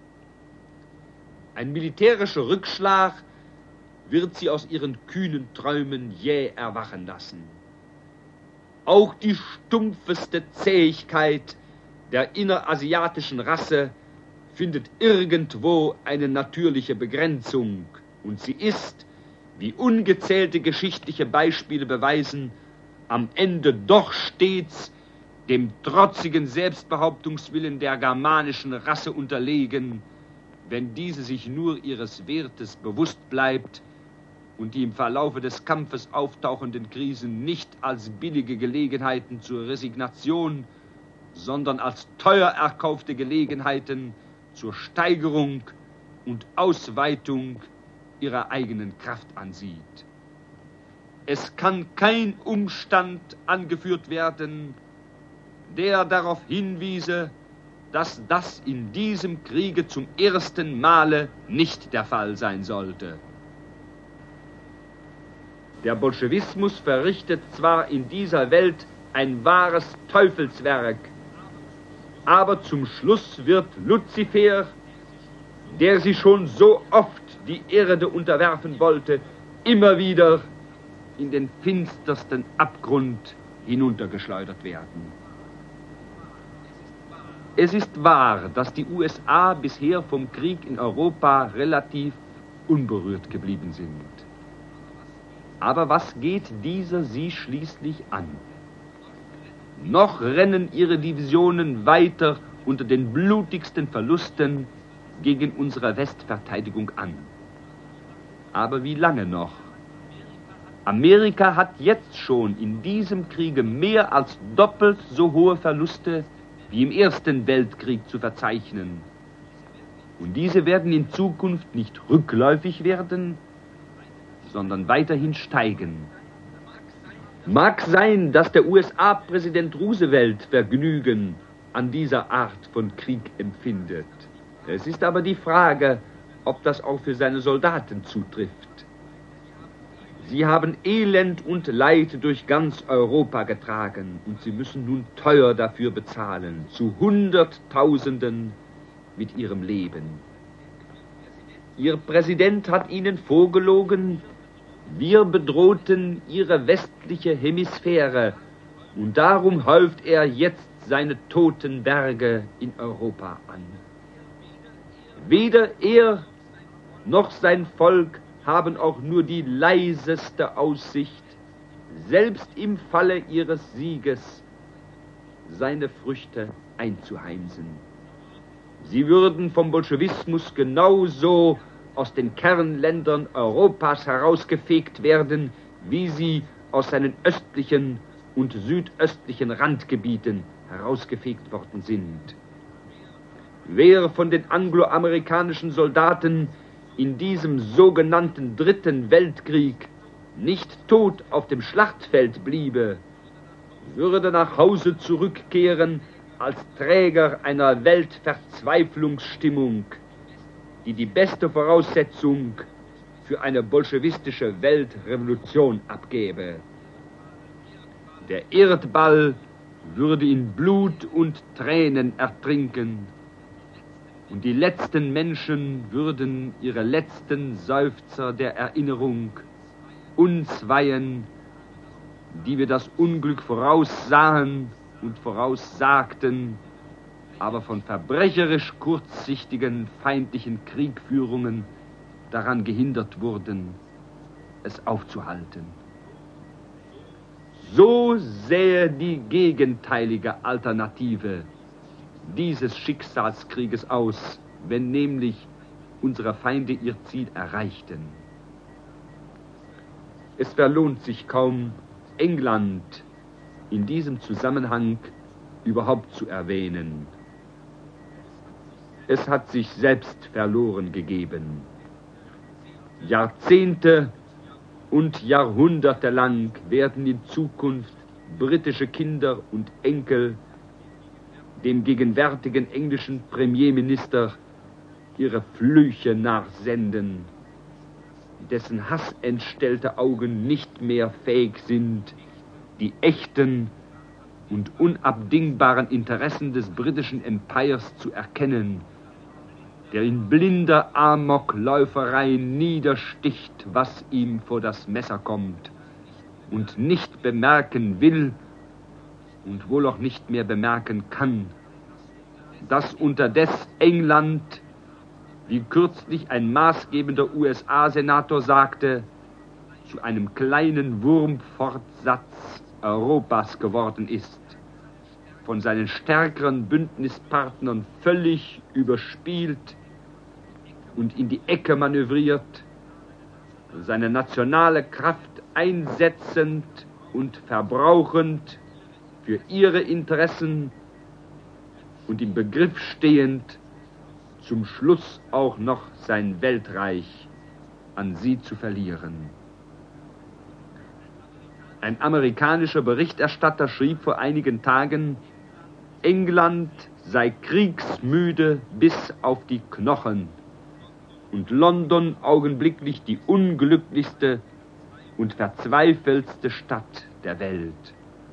Ein militärischer Rückschlag wird sie aus ihren kühnen Träumen jäh erwachen lassen. Auch die stumpfeste Zähigkeit der innerasiatischen Rasse findet irgendwo eine natürliche Begrenzung, und sie ist, wie ungezählte geschichtliche Beispiele beweisen, am Ende doch stets dem trotzigen Selbstbehauptungswillen der germanischen Rasse unterlegen, wenn diese sich nur ihres Wertes bewusst bleibt und die im Verlaufe des Kampfes auftauchenden Krisen nicht als billige Gelegenheiten zur Resignation, sondern als teuer erkaufte Gelegenheiten zur Steigerung und Ausweitung ihrer eigenen Kraft ansieht. Es kann kein Umstand angeführt werden, der darauf hinwiese, dass das in diesem Kriege zum ersten Male nicht der Fall sein sollte. Der Bolschewismus verrichtet zwar in dieser Welt ein wahres Teufelswerk, aber zum Schluss wird Luzifer, der sie schon so oft die Erde unterwerfen wollte, immer wieder in den finstersten Abgrund hinuntergeschleudert werden. Es ist wahr, dass die U S A bisher vom Krieg in Europa relativ unberührt geblieben sind. Aber was geht dieser sie schließlich an? Noch rennen ihre Divisionen weiter unter den blutigsten Verlusten gegen unsere Westverteidigung an. Aber wie lange noch? Amerika hat jetzt schon in diesem Kriege mehr als doppelt so hohe Verluste wie im Ersten Weltkrieg zu verzeichnen. Und diese werden in Zukunft nicht rückläufig werden, sondern weiterhin steigen. Mag sein, dass der U S A-Präsident Roosevelt Vergnügen an dieser Art von Krieg empfindet. Es ist aber die Frage, ob das auch für seine Soldaten zutrifft. Sie haben Elend und Leid durch ganz Europa getragen und sie müssen nun teuer dafür bezahlen, zu Hunderttausenden mit ihrem Leben. Ihr Präsident hat ihnen vorgelogen, wir bedrohten ihre westliche Hemisphäre und darum häuft er jetzt seine toten Berge in Europa an. Weder er noch sein Volk haben auch nur die leiseste Aussicht, selbst im Falle ihres Sieges seine Früchte einzuheimsen. Sie würden vom Bolschewismus genauso aus den Kernländern Europas herausgefegt werden, wie sie aus seinen östlichen und südöstlichen Randgebieten herausgefegt worden sind. Wer von den angloamerikanischen Soldaten in diesem sogenannten Dritten Weltkrieg nicht tot auf dem Schlachtfeld bliebe, würde nach Hause zurückkehren als Träger einer Weltverzweiflungsstimmung, die die beste Voraussetzung für eine bolschewistische Weltrevolution abgäbe. Der Erdball würde in Blut und Tränen ertrinken, und die letzten Menschen würden ihre letzten Seufzer der Erinnerung uns weihen, die wir das Unglück voraussahen und voraussagten, aber von verbrecherisch kurzsichtigen feindlichen Kriegführungen daran gehindert wurden, es aufzuhalten. So sähe die gegenteilige Alternative dieses Schicksalskrieges aus, wenn nämlich unsere Feinde ihr Ziel erreichten. Es verlohnt sich kaum, England in diesem Zusammenhang überhaupt zu erwähnen. Es hat sich selbst verloren gegeben. Jahrzehnte und Jahrhunderte lang werden in Zukunft britische Kinder und Enkel dem gegenwärtigen englischen Premierminister ihre Flüche nachsenden, dessen hassentstellte Augen nicht mehr fähig sind, die echten und unabdingbaren Interessen des britischen Empires zu erkennen, der in blinder Amokläuferei niedersticht, was ihm vor das Messer kommt, und nicht bemerken will und wohl auch nicht mehr bemerken kann, dass unterdes England, wie kürzlich ein maßgebender U S A-Senator sagte, zu einem kleinen Wurmfortsatz Europas geworden ist, von seinen stärkeren Bündnispartnern völlig überspielt und in die Ecke manövriert, seine nationale Kraft einsetzend und verbrauchend für ihre Interessen und im Begriff stehend, zum Schluss auch noch sein Weltreich an sie zu verlieren. Ein amerikanischer Berichterstatter schrieb vor einigen Tagen, England sei kriegsmüde bis auf die Knochen und London augenblicklich die unglücklichste und verzweifeltste Stadt der Welt.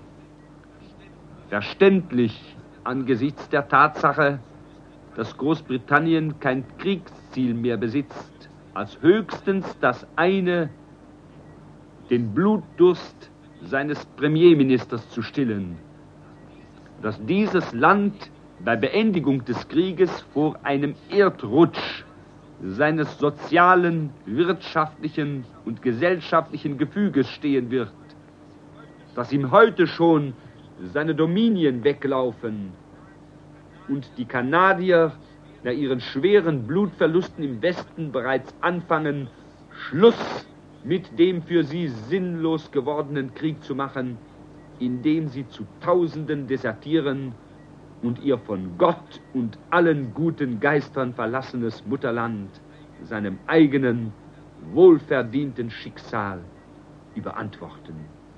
Verständlich angesichts der Tatsache, dass Großbritannien kein Kriegsziel mehr besitzt, als höchstens das eine, den Blutdurst seines Premierministers zu stillen, dass dieses Land bei Beendigung des Krieges vor einem Erdrutsch seines sozialen, wirtschaftlichen und gesellschaftlichen Gefüges stehen wird, dass ihm heute schon seine Dominien weglaufen und die Kanadier nach ihren schweren Blutverlusten im Westen bereits anfangen, Schluss mit dem für sie sinnlos gewordenen Krieg zu machen, indem sie zu Tausenden desertieren und ihr von Gott und allen guten Geistern verlassenes Mutterland seinem eigenen, wohlverdienten Schicksal überantworten.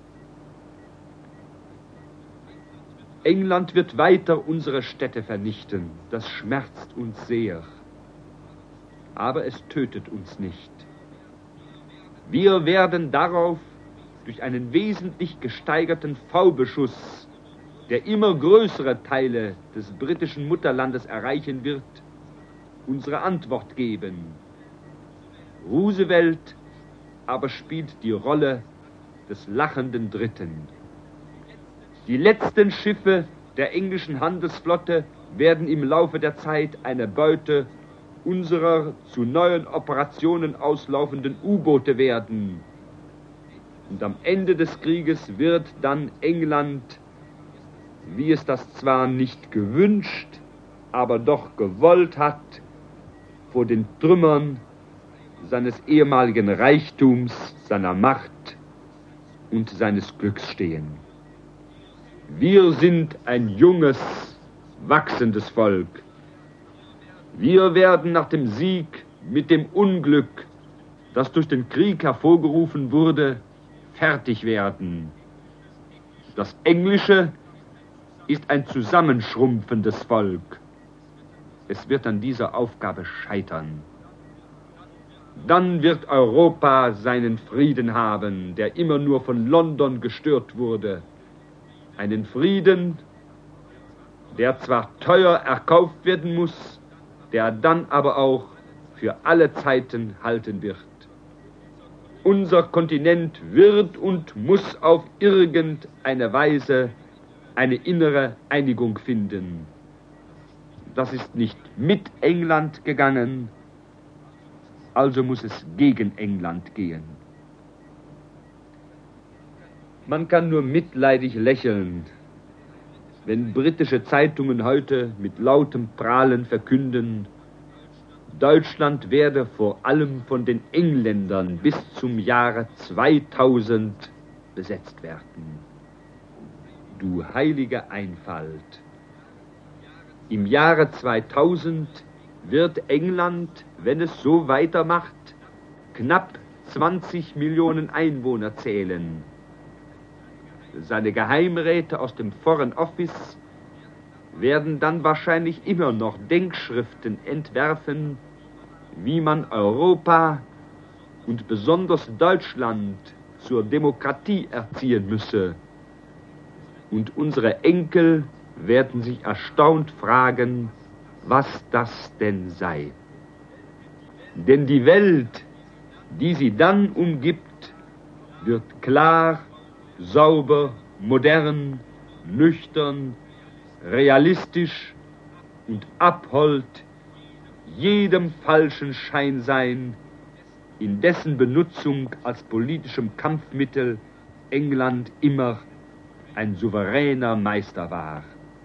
England wird weiter unsere Städte vernichten, das schmerzt uns sehr, aber es tötet uns nicht. Wir werden darauf durch einen wesentlich gesteigerten V-Beschuss, der immer größere Teile des britischen Mutterlandes erreichen wird, unsere Antwort geben. Roosevelt aber spielt die Rolle des lachenden Dritten. Die letzten Schiffe der englischen Handelsflotte werden im Laufe der Zeit eine Beute unserer zu neuen Operationen auslaufenden U-Boote werden. Und am Ende des Krieges wird dann England, wie es das zwar nicht gewünscht, aber doch gewollt hat, vor den Trümmern seines ehemaligen Reichtums, seiner Macht und seines Glücks stehen. Wir sind ein junges, wachsendes Volk. Wir werden nach dem Sieg mit dem Unglück, das durch den Krieg hervorgerufen wurde, fertig werden. Das Englische ist ein zusammenschrumpfendes Volk. Es wird an dieser Aufgabe scheitern. Dann wird Europa seinen Frieden haben, der immer nur von London gestört wurde. Einen Frieden, der zwar teuer erkauft werden muss, der dann aber auch für alle Zeiten halten wird. Unser Kontinent wird und muss auf irgendeine Weise eine innere Einigung finden. Das ist nicht mit England gegangen, also muss es gegen England gehen. Man kann nur mitleidig lächeln, wenn britische Zeitungen heute mit lautem Prahlen verkünden, Deutschland werde vor allem von den Engländern bis zum Jahre zweitausend besetzt werden. Du heilige Einfalt! Im Jahre zweitausend wird England, wenn es so weitermacht, knapp zwanzig Millionen Einwohner zählen. Seine Geheimräte aus dem Foreign Office werden dann wahrscheinlich immer noch Denkschriften entwerfen, wie man Europa und besonders Deutschland zur Demokratie erziehen müsse. Und unsere Enkel werden sich erstaunt fragen, was das denn sei. Denn die Welt, die sie dann umgibt, wird klar, sauber, modern, nüchtern, realistisch und abhold jedem falschen Schein sein, in dessen Benutzung als politischem Kampfmittel England immer ein souveräner Meister war.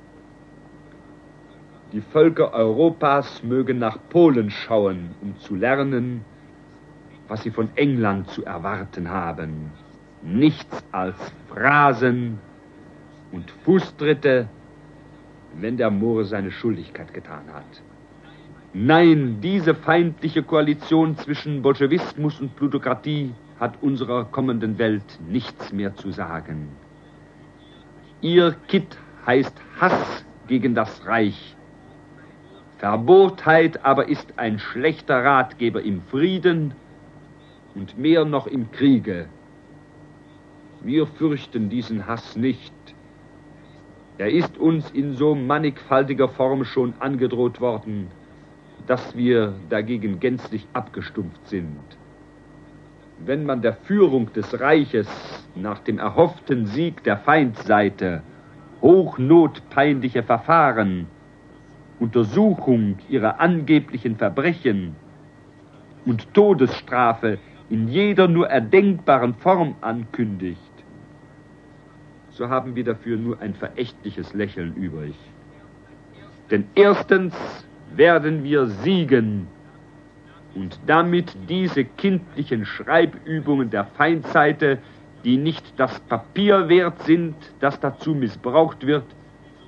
Die Völker Europas mögen nach Polen schauen, um zu lernen, was sie von England zu erwarten haben. Nichts als Phrasen und Fußtritte, wenn der Mohr seine Schuldigkeit getan hat. Nein, diese feindliche Koalition zwischen Bolschewismus und Plutokratie hat unserer kommenden Welt nichts mehr zu sagen. Ihr Kitt heißt Hass gegen das Reich. Verbohrtheit aber ist ein schlechter Ratgeber im Frieden und mehr noch im Kriege. Wir fürchten diesen Hass nicht. Er ist uns in so mannigfaltiger Form schon angedroht worden, dass wir dagegen gänzlich abgestumpft sind. Wenn man der Führung des Reiches nach dem erhofften Sieg der Feindseite hochnotpeinliche Verfahren, Untersuchung ihrer angeblichen Verbrechen und Todesstrafe in jeder nur erdenkbaren Form ankündigt, so haben wir dafür nur ein verächtliches Lächeln übrig. Denn erstens werden wir siegen und damit diese kindlichen Schreibübungen der Feindseite, die nicht das Papier wert sind, das dazu missbraucht wird,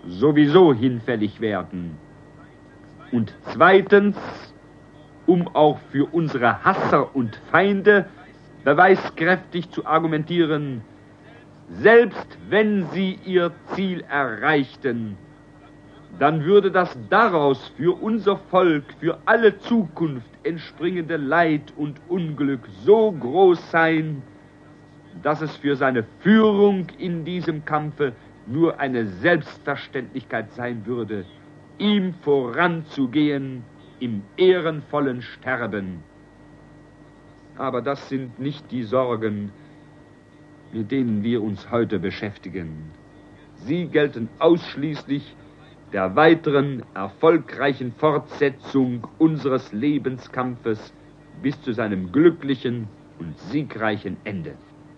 sowieso hinfällig werden. Und zweitens, um auch für unsere Hasser und Feinde beweiskräftig zu argumentieren, selbst wenn sie ihr Ziel erreichten, dann würde das daraus für unser Volk, für alle Zukunft entspringende Leid und Unglück so groß sein, dass es für seine Führung in diesem Kampfe nur eine Selbstverständlichkeit sein würde, ihm voranzugehen im ehrenvollen Sterben. Aber das sind nicht die Sorgen, mit denen wir uns heute beschäftigen. Sie gelten ausschließlich der weiteren erfolgreichen Fortsetzung unseres Lebenskampfes bis zu seinem glücklichen und siegreichen Ende.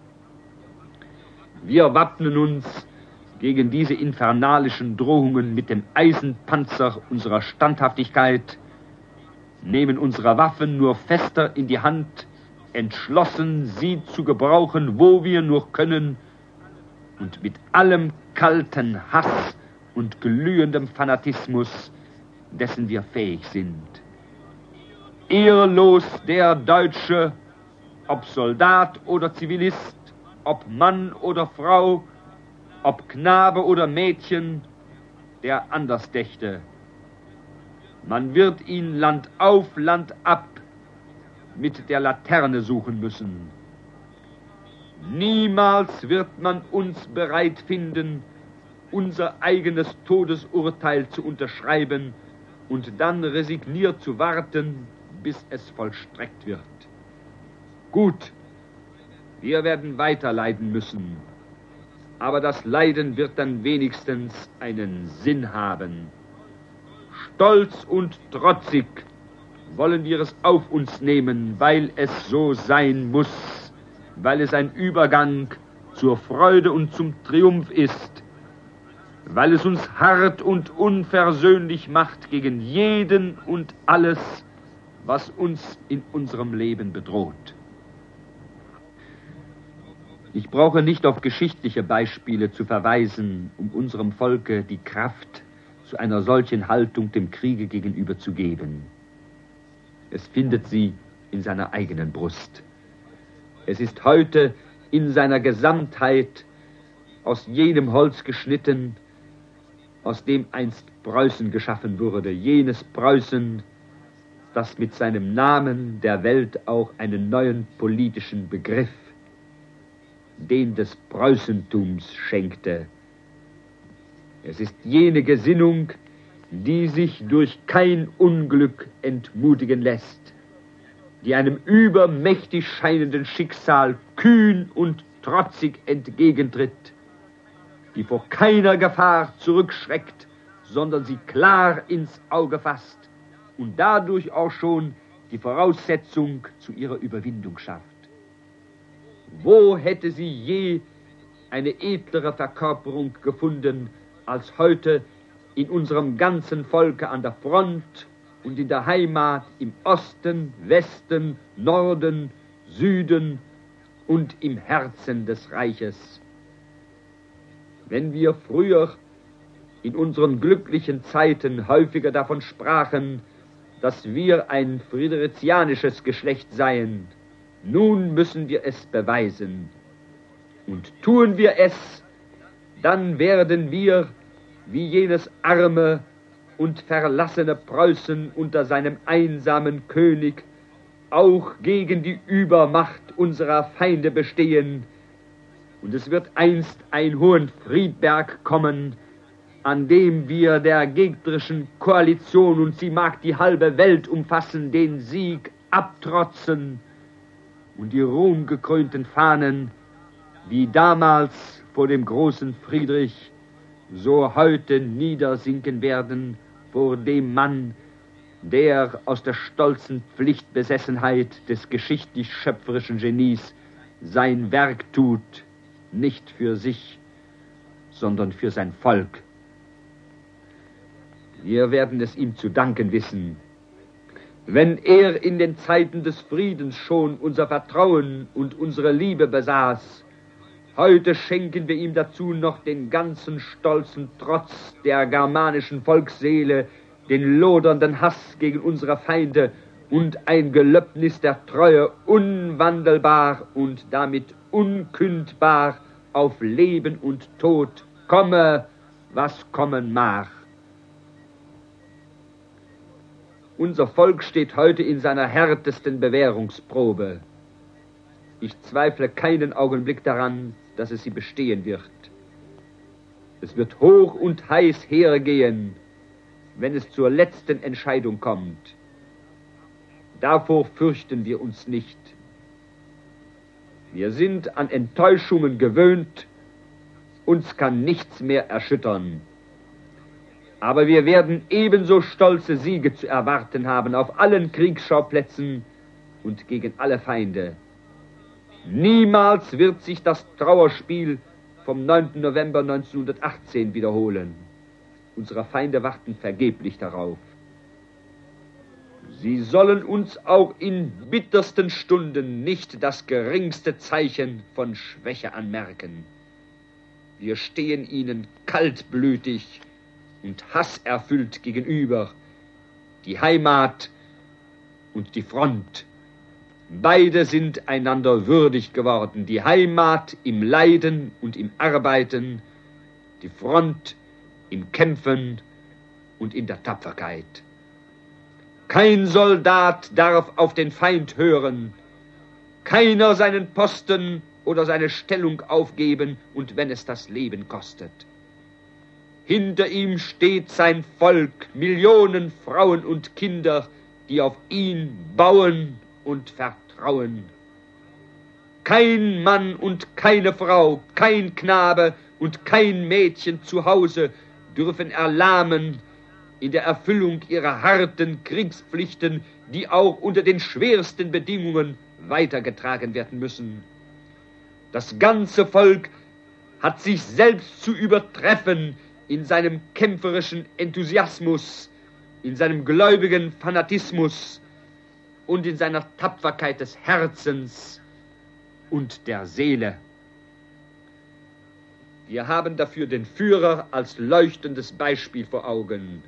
Wir wappnen uns gegen diese infernalischen Drohungen mit dem Eisenpanzer unserer Standhaftigkeit, nehmen unsere Waffen nur fester in die Hand, entschlossen, sie zu gebrauchen, wo wir nur können, und mit allem kalten Hass und glühendem Fanatismus, dessen wir fähig sind. Ehrlos der Deutsche, ob Soldat oder Zivilist, ob Mann oder Frau, ob Knabe oder Mädchen, der anders dächte. Man wird ihn Land auf, Land ab mit der Laterne suchen müssen. Niemals wird man uns bereit finden, unser eigenes Todesurteil zu unterschreiben und dann resigniert zu warten, bis es vollstreckt wird. Gut, wir werden weiter leiden müssen, aber das Leiden wird dann wenigstens einen Sinn haben. Stolz und trotzig wollen wir es auf uns nehmen, weil es so sein muss, weil es ein Übergang zur Freude und zum Triumph ist, weil es uns hart und unversöhnlich macht gegen jeden und alles, was uns in unserem Leben bedroht. Ich brauche nicht auf geschichtliche Beispiele zu verweisen, um unserem Volke die Kraft zu einer solchen Haltung dem Kriege gegenüber zu geben. Es findet sie in seiner eigenen Brust. Es ist heute in seiner Gesamtheit aus jenem Holz geschnitten, aus dem einst Preußen geschaffen wurde, jenes Preußen, das mit seinem Namen der Welt auch einen neuen politischen Begriff, den des Preußentums, schenkte. Es ist jene Gesinnung, die sich durch kein Unglück entmutigen lässt, die einem übermächtig scheinenden Schicksal kühn und trotzig entgegentritt, die vor keiner Gefahr zurückschreckt, sondern sie klar ins Auge fasst und dadurch auch schon die Voraussetzung zu ihrer Überwindung schafft. Wo hätte sie je eine edlere Verkörperung gefunden als heute in unserem ganzen Volke an der Front und in der Heimat im Osten, Westen, Norden, Süden und im Herzen des Reiches? Wenn wir früher in unseren glücklichen Zeiten häufiger davon sprachen, dass wir ein friederizianisches Geschlecht seien, nun müssen wir es beweisen. Und tun wir es, dann werden wir, wie jenes arme und verlassene Preußen unter seinem einsamen König, auch gegen die Übermacht unserer Feinde bestehen. Und es wird einst ein Hohenfriedberg kommen, an dem wir der gegnerischen Koalition, und sie mag die halbe Welt umfassen, den Sieg abtrotzen und die ruhmgekrönten Fahnen, wie damals vor dem großen Friedrich, so heute niedersinken werden vor dem Mann, der aus der stolzen Pflichtbesessenheit des geschichtlich-schöpferischen Genies sein Werk tut, nicht für sich, sondern für sein Volk. Wir werden es ihm zu danken wissen, wenn er in den Zeiten des Friedens schon unser Vertrauen und unsere Liebe besaß, Heute schenken wir ihm dazu noch den ganzen stolzen Trotz der germanischen Volksseele, den lodernden Hass gegen unsere Feinde und ein Gelöbnis der Treue, unwandelbar und damit unkündbar auf Leben und Tod, komme, was kommen mag. Unser Volk steht heute in seiner härtesten Bewährungsprobe. Ich zweifle keinen Augenblick daran, dass es sie bestehen wird. Es wird hoch und heiß hergehen, wenn es zur letzten Entscheidung kommt. Davor fürchten wir uns nicht. Wir sind an Enttäuschungen gewöhnt, uns kann nichts mehr erschüttern. Aber wir werden ebenso stolze Siege zu erwarten haben auf allen Kriegsschauplätzen und gegen alle Feinde. Niemals wird sich das Trauerspiel vom neunten November neunzehnhundertachtzehn wiederholen. Unsere Feinde warten vergeblich darauf. Sie sollen uns auch in bittersten Stunden nicht das geringste Zeichen von Schwäche anmerken. Wir stehen ihnen kaltblütig und hasserfüllt gegenüber, die Heimat und die Front. Beide sind einander würdig geworden, die Heimat im Leiden und im Arbeiten, die Front im Kämpfen und in der Tapferkeit. Kein Soldat darf auf den Feind hören, keiner seinen Posten oder seine Stellung aufgeben, und wenn es das Leben kostet. Hinter ihm steht sein Volk, Millionen Frauen und Kinder, die auf ihn bauen und vertrauen. Kein Mann und keine Frau, kein Knabe und kein Mädchen zu Hause dürfen erlahmen in der Erfüllung ihrer harten Kriegspflichten, die auch unter den schwersten Bedingungen weitergetragen werden müssen. Das ganze Volk hat sich selbst zu übertreffen in seinem kämpferischen Enthusiasmus, in seinem gläubigen Fanatismus und in seiner Tapferkeit des Herzens und der Seele. Wir haben dafür den Führer als leuchtendes Beispiel vor Augen.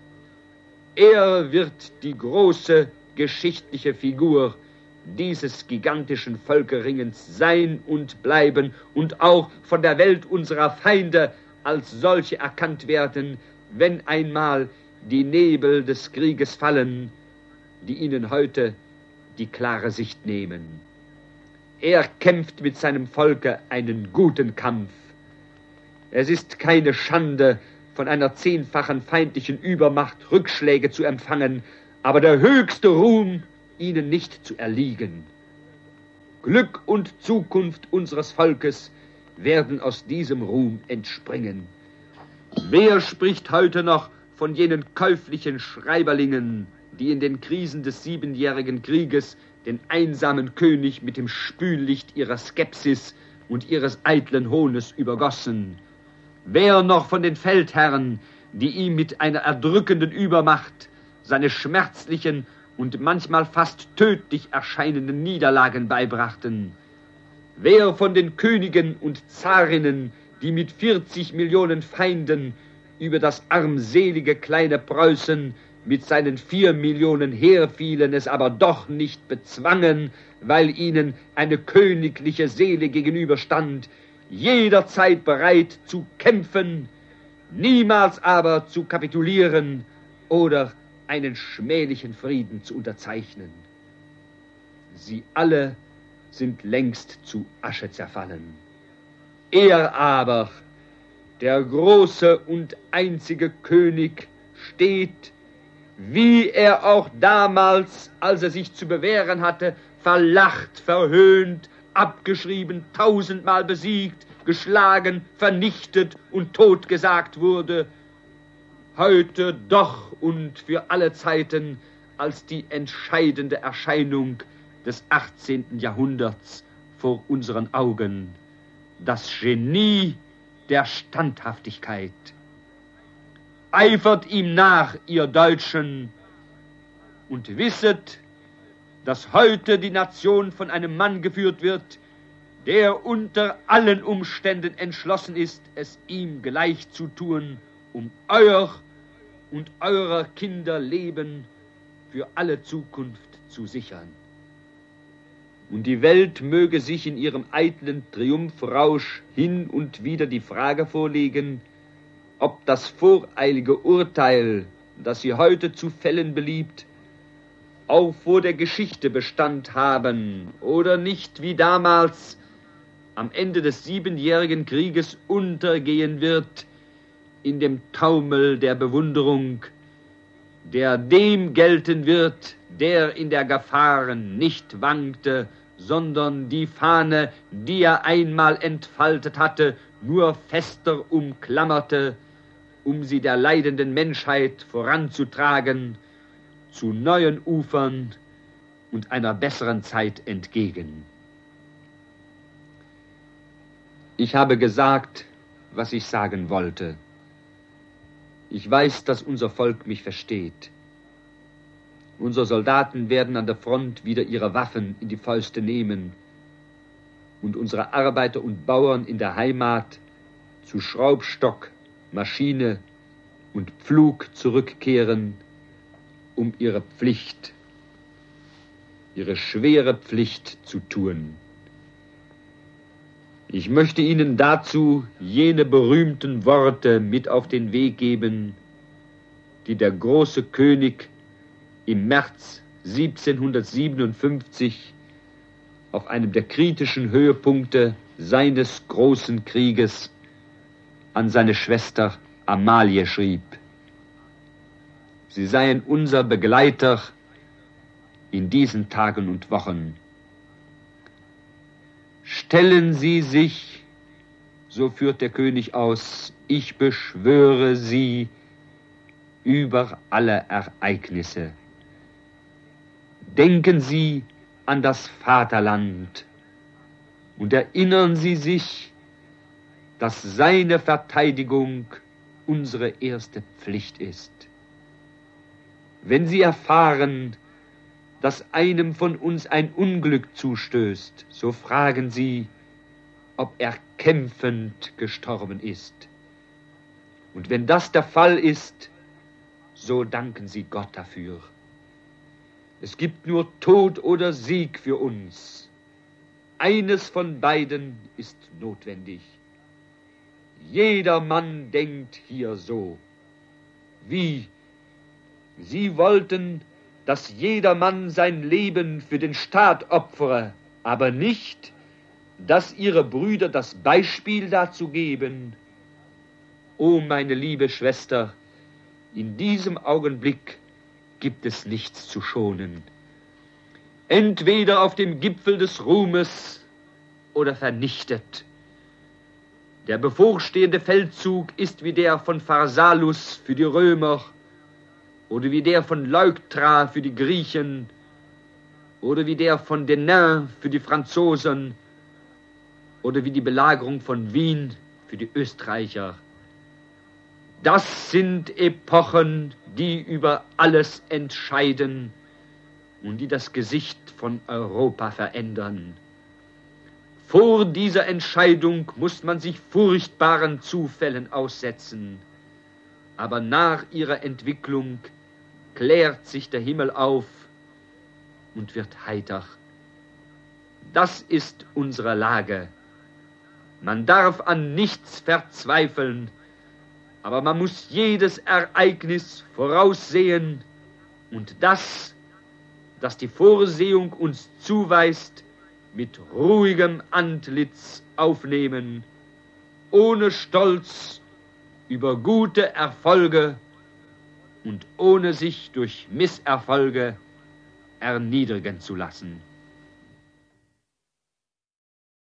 Er wird die große geschichtliche Figur dieses gigantischen Völkerringens sein und bleiben und auch von der Welt unserer Feinde als solche erkannt werden, wenn einmal die Nebel des Krieges fallen, die ihnen heute die klare Sicht nehmen. Er kämpft mit seinem Volke einen guten Kampf. Es ist keine Schande, von einer zehnfachen feindlichen Übermacht Rückschläge zu empfangen, aber der höchste Ruhm, ihnen nicht zu erliegen. Glück und Zukunft unseres Volkes werden aus diesem Ruhm entspringen. Wer spricht heute noch von jenen käuflichen Schreiberlingen, die in den Krisen des Siebenjährigen Krieges den einsamen König mit dem Spüllicht ihrer Skepsis und ihres eitlen Hohnes übergossen? Wer noch von den Feldherren, die ihm mit einer erdrückenden Übermacht seine schmerzlichen und manchmal fast tödlich erscheinenden Niederlagen beibrachten? Wer von den Königen und Zarinnen, die mit vierzig Millionen Feinden über das armselige kleine Preußen mit seinen vier Millionen herfielen, es aber doch nicht bezwangen, weil ihnen eine königliche Seele gegenüberstand, jederzeit bereit zu kämpfen, niemals aber zu kapitulieren oder einen schmählichen Frieden zu unterzeichnen? Sie alle sind längst zu Asche zerfallen. Er aber, der große und einzige König, steht, wie er auch damals, als er sich zu bewähren hatte, verlacht, verhöhnt, abgeschrieben, tausendmal besiegt, geschlagen, vernichtet und totgesagt wurde, heute doch und für alle Zeiten als die entscheidende Erscheinung des achtzehnten Jahrhunderts vor unseren Augen, das Genie der Standhaftigkeit. Eifert ihm nach, ihr Deutschen, und wisset, dass heute die Nation von einem Mann geführt wird, der unter allen Umständen entschlossen ist, es ihm gleich zu tun, um euer und eurer Kinder Leben für alle Zukunft zu sichern. Und die Welt möge sich in ihrem eitlen Triumphrausch hin und wieder die Frage vorlegen, ob das voreilige Urteil, das sie heute zu fällen beliebt, auch vor der Geschichte Bestand haben oder nicht wie damals am Ende des Siebenjährigen Krieges untergehen wird in dem Taumel der Bewunderung, der dem gelten wird, der in der Gefahren nicht wankte, sondern die Fahne, die er einmal entfaltet hatte, nur fester umklammerte, um sie der leidenden Menschheit voranzutragen, zu neuen Ufern und einer besseren Zeit entgegen. Ich habe gesagt, was ich sagen wollte. Ich weiß, dass unser Volk mich versteht. Unsere Soldaten werden an der Front wieder ihre Waffen in die Fäuste nehmen und unsere Arbeiter und Bauern in der Heimat zu Schraubstock, Maschine und Pflug zurückkehren, um ihre Pflicht, ihre schwere Pflicht zu tun. Ich möchte Ihnen dazu jene berühmten Worte mit auf den Weg geben, die der große König im März siebzehnhundertsiebenundfünfzig auf einem der kritischen Höhepunkte seines großen Krieges an seine Schwester Amalie schrieb. Sie seien unser Begleiter in diesen Tagen und Wochen. Stellen Sie sich, so führt der König aus, ich beschwöre Sie über alle Ereignisse. Denken Sie an das Vaterland und erinnern Sie sich, dass seine Verteidigung unsere erste Pflicht ist. Wenn Sie erfahren, dass einem von uns ein Unglück zustößt, so fragen Sie, ob er kämpfend gestorben ist. Und wenn das der Fall ist, so danken Sie Gott dafür. Es gibt nur Tod oder Sieg für uns. Eines von beiden ist notwendig. Jeder Mann denkt hier so. Wie? Sie wollten, dass jeder Mann sein Leben für den Staat opfere, aber nicht, dass ihre Brüder das Beispiel dazu geben. O meine liebe Schwester, in diesem Augenblick gibt es nichts zu schonen. Entweder auf dem Gipfel des Ruhmes oder vernichtet. Der bevorstehende Feldzug ist wie der von Pharsalus für die Römer oder wie der von Leuktra für die Griechen oder wie der von Denain für die Franzosen oder wie die Belagerung von Wien für die Österreicher. Das sind Epochen, die über alles entscheiden und die das Gesicht von Europa verändern. Vor dieser Entscheidung muss man sich furchtbaren Zufällen aussetzen, aber nach ihrer Entwicklung klärt sich der Himmel auf und wird heiter. Das ist unsere Lage. Man darf an nichts verzweifeln, aber man muss jedes Ereignis voraussehen und das, das die Vorsehung uns zuweist, mit ruhigem Antlitz aufnehmen, ohne Stolz über gute Erfolge und ohne sich durch Misserfolge erniedrigen zu lassen.